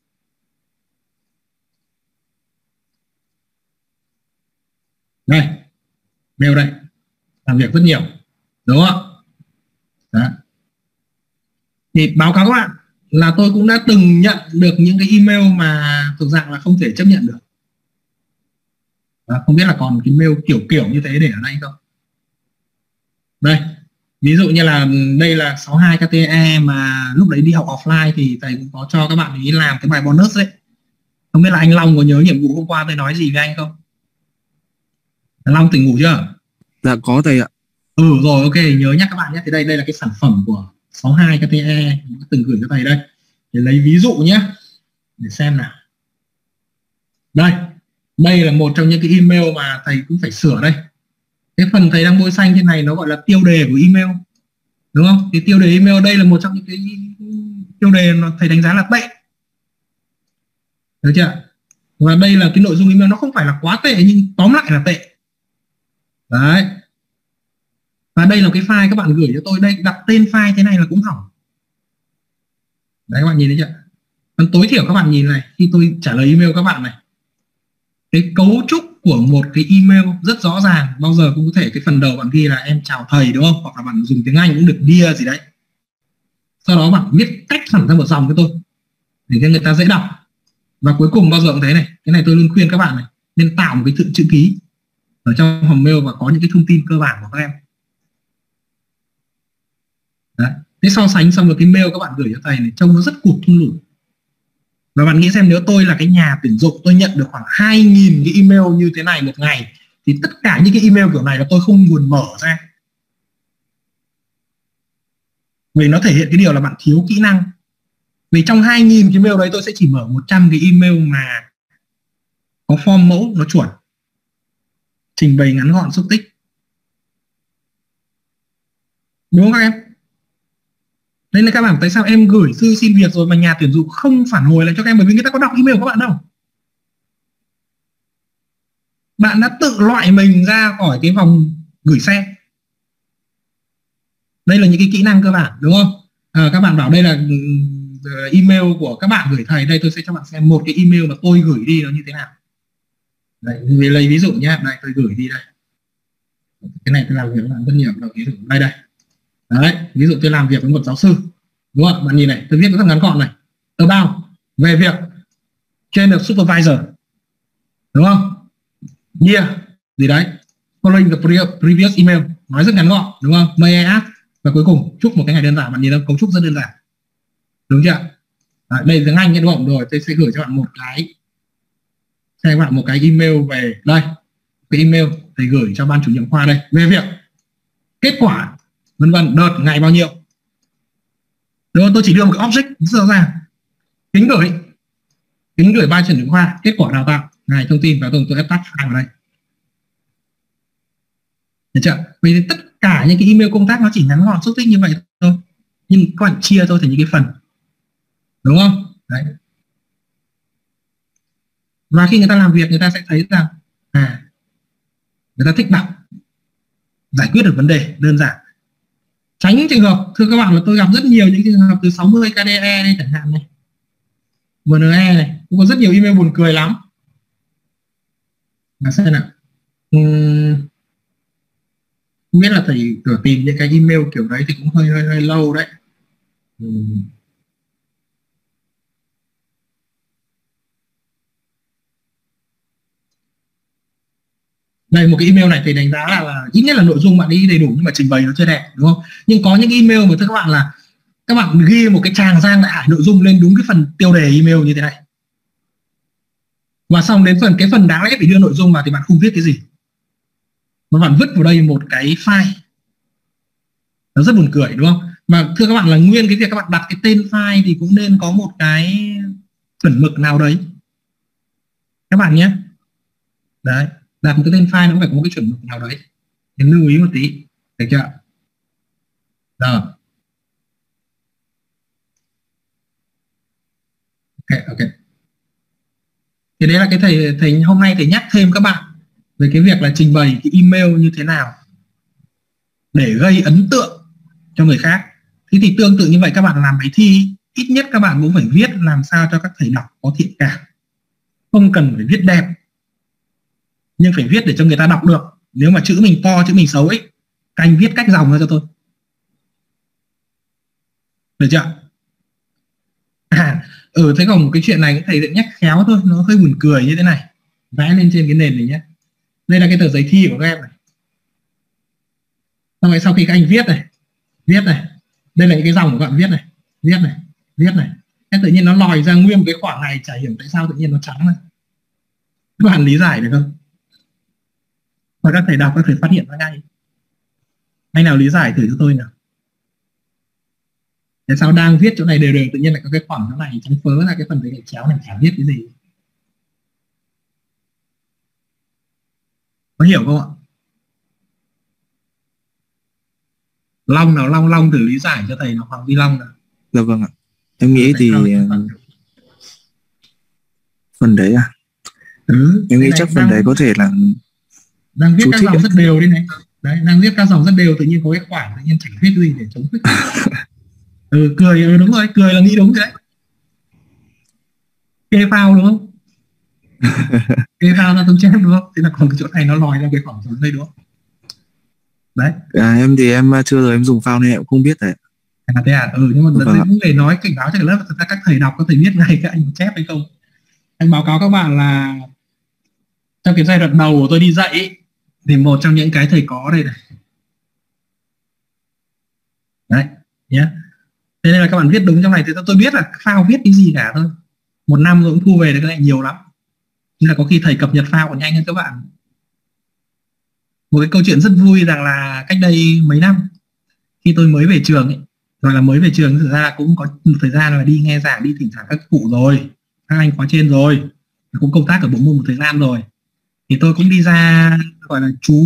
Đây, mail đây, làm việc rất nhiều, đúng không? Đó. Thì báo cáo các bạn là tôi cũng đã từng nhận được những cái email mà thuộc dạng là không thể chấp nhận được. Đó, không biết là còn cái mail kiểu như thế để ở đây không? Đây, ví dụ như là đây là 62 KTE mà lúc đấy đi học offline thì thầy cũng có cho các bạn ấy làm cái bài bonus đấy. Không biết là anh Long có nhớ nhiệm vụ hôm qua tôi nói gì với anh không? Long tỉnh ngủ chưa? Dạ có thầy ạ. Rồi, ok, nhớ nhắc các bạn nhé. Thì đây là cái sản phẩm của 62 KTE từng gửi cho thầy đây. Để lấy ví dụ nhé, để xem nào. Đây là một trong những cái email mà thầy cũng phải sửa đây. Cái phần thầy đang bôi xanh trên này nó gọi là tiêu đề của email, đúng không? Thì tiêu đề email đây là một trong những cái tiêu đề mà thầy đánh giá là tệ, được chưa? Và đây là cái nội dung email nó không phải là quá tệ nhưng tóm lại là tệ. Đấy. Và đây là cái file các bạn gửi cho tôi, đây đặt tên file thế này là cũng hỏng. Đấy, các bạn nhìn thấy chưa? Còn tối thiểu các bạn nhìn này, khi tôi trả lời email các bạn này, cái cấu trúc của một cái email rất rõ ràng. Bao giờ cũng có thể cái phần đầu bạn ghi là em chào thầy, đúng không? Hoặc là bạn dùng tiếng Anh cũng được, dear gì đấy. Sau đó bạn viết cách hẳn ra một dòng cho tôi để cho người ta dễ đọc. Và cuối cùng bao giờ cũng thế này, cái này tôi luôn khuyên các bạn này, nên tạo một cái chữ ký ở trong hòm mail và có những cái thông tin cơ bản của các em. Đấy. Thế so sánh xong rồi cái mail các bạn gửi cho thầy này trông nó rất cụt thun lùn. Và bạn nghĩ xem nếu tôi là cái nhà tuyển dụng, tôi nhận được khoảng 2.000 cái email như thế này một ngày, thì tất cả những cái email kiểu này là tôi không buồn mở ra. Vì nó thể hiện cái điều là bạn thiếu kỹ năng. Vì trong 2.000 cái mail đấy tôi sẽ chỉ mở 100 cái email mà có form mẫu nó chuẩn, trình bày ngắn gọn xúc tích. Đúng không các em? Nên là các bạn tại sao em gửi thư xin việc rồi mà nhà tuyển dụng không phản hồi lại cho các em, bởi vì người ta có đọc email của các bạn đâu. Bạn đã tự loại mình ra khỏi cái vòng gửi xe. Đây là những cái kỹ năng cơ bản, đúng không? Các bạn bảo đây là email của các bạn gửi thầy, đây tôi sẽ cho bạn xem một cái email mà tôi gửi đi nó như thế nào. Đấy, lấy ví dụ nhé, đây tôi gửi đi đây. Cái này tôi làm việc với bạn rất nhiều, ví dụ đây. Đấy, ví dụ tôi làm việc với một giáo sư, đúng không? Bạn nhìn này, tôi viết rất ngắn gọn này. About về việc trên được supervisor, đúng không? Year gì đấy, following the previous email, nói rất ngắn gọn, đúng không? May I ask, và cuối cùng chúc một cái ngày đơn giản. Bạn nhìn thấy cấu trúc rất đơn giản, đúng chưa? Đây tiếng Anh nhé, đúng không? Rồi tôi sẽ gửi cho bạn một cái email về đây, cái email thầy gửi cho ban chủ nhiệm khoa đây về việc kết quả vân vân, đợt ngày bao nhiêu. Đúng không? Tôi chỉ đưa một cái object rất rõ ràng, kính gửi ban chủ nhiệm khoa, kết quả đào tạo, ngày thông tin, và tôi attach file vào đây. Được chưa? Vì tất cả những cái email công tác nó chỉ ngắn gọn xúc tích như vậy thôi, nhưng các bạn chia tôi thành những cái phần, đúng không? Đấy. Và khi người ta làm việc, người ta sẽ thấy rằng người ta thích đọc, giải quyết được vấn đề đơn giản. Tránh những trường hợp, thưa các bạn, là tôi gặp rất nhiều những trường hợp từ 60 KDE đây chẳng hạn này, MNE này, cũng có rất nhiều email buồn cười lắm. Xem nào. Không biết là thầy tìm những cái email kiểu đấy thì cũng hơi lâu đấy. Đây, một cái email này thì đánh giá là ít nhất là nội dung bạn đi đầy đủ nhưng mà trình bày nó chưa đẹp, đúng không? Nhưng có những email mà thưa các bạn là các bạn ghi một cái tràng giang đại hải nội dung lên đúng cái phần tiêu đề email như thế này, và xong đến cái phần đáng lẽ phải đưa nội dung vào thì bạn không viết cái gì, mà bạn vứt vào đây một cái file. Nó rất buồn cười, đúng không? Mà thưa các bạn là nguyên cái việc các bạn đặt cái tên file thì cũng nên có một cái chuẩn mực nào đấy các bạn nhé. Đấy, đặt một cái tên file nó cũng phải có một cái chuẩn mực nào đấy, thì lưu ý một tí, được chưa? Rồi. Ok. Thì đấy là cái thầy hôm nay thầy nhắc thêm các bạn về cái việc là trình bày cái email như thế nào để gây ấn tượng cho người khác. Thế thì tương tự như vậy, các bạn làm bài thi, ít nhất các bạn cũng phải viết làm sao cho các thầy đọc có thiện cảm. Không cần phải viết đẹp, nhưng phải viết để cho người ta đọc được. Nếu mà chữ mình to, chữ mình xấu ấy, các anh viết cách dòng ra cho tôi, được chưa? Thế còn một cái chuyện này thầy nhắc khéo thôi, nó hơi buồn cười như thế này, vẽ lên trên cái nền này nhé. Đây là cái tờ giấy thi của các em này. Xong rồi sau khi các anh viết này, đây là những cái dòng của các bạn viết này, thế tự nhiên nó lòi ra nguyên một cái khoảng này, chả hiểu tại sao tự nhiên nó trắng này. Các bạn lý giải được không? Và các thầy đọc, các thầy phát hiện ra ngay. Anh nào lý giải thử cho tôi nào. Tại sao đang viết chỗ này đều tự nhiên lại có cái khoảng chỗ này trắng phớ ra, cái phần đấy chéo này chả viết cái gì. Có hiểu không ạ? Long thử lý giải cho thầy nó Hoàng Vi Long nào. Dạ vâng ạ. Em nghĩ thì phần đấy em nghĩ chắc phần đấy có thể là đang viết các dòng rất đều đi này. Đấy, đang viết các dòng rất đều, tự nhiên có cái khoảng tự nhiên chẳng viết gì để chống khuyết. Cười, đúng rồi, cười là nghĩ đúng đấy. Kê phao đúng không? Kê phao ra tấm chép đúng không? Thế là còn cái chỗ này nó lòi ra cái khoảng trống đây đúng không? Đấy. Em thì em chưa giờ em dùng phao nên em cũng không biết đấy. Thế nhưng mà cũng để nói cảnh báo cho cái lớp, thật ra các thầy đọc có thể biết ngay các anh chép hay không. Anh báo cáo các bạn là trong cái giai đoạn đầu của tôi đi dạy ấy, thì một trong những cái thầy có đây này. Đấy, nhé. Thế nên là các bạn viết đúng trong này thì tôi biết là phao viết cái gì cả thôi. một năm rồi cũng thu về được cái này nhiều lắm. Nhưng là có khi thầy cập nhật file còn nhanh hơn các bạn. Một cái câu chuyện rất vui rằng là cách đây mấy năm khi tôi mới về trường ấy, gọi là mới về trường, thực ra cũng có một thời gian là đi nghe giảng, đi thỉnh thoảng các cụ rồi, các anh khóa trên rồi, cũng công tác ở bộ môn một thời gian rồi, thì tôi cũng đi ra gọi là chú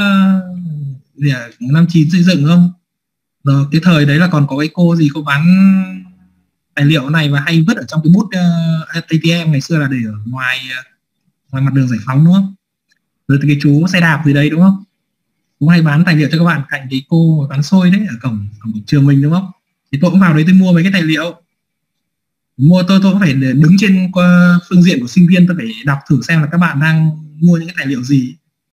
năm 9 xây dựng không. Rồi cái thời đấy là còn có cái cô gì cô bán tài liệu này và hay vứt ở trong cái bút ATM ngày xưa là để ở ngoài mặt đường Giải Phóng đúng không? Rồi cái chú xe đạp gì đấy đúng không? Cũng hay bán tài liệu cho các bạn cạnh cái cô bán xôi đấy ở cổng trường mình đúng không? Thì tôi cũng vào đấy tôi mua mấy cái tài liệu. Mua tôi cũng phải đứng trên phương diện của sinh viên, tôi phải đọc thử xem là các bạn đang mua những cái tài liệu gì.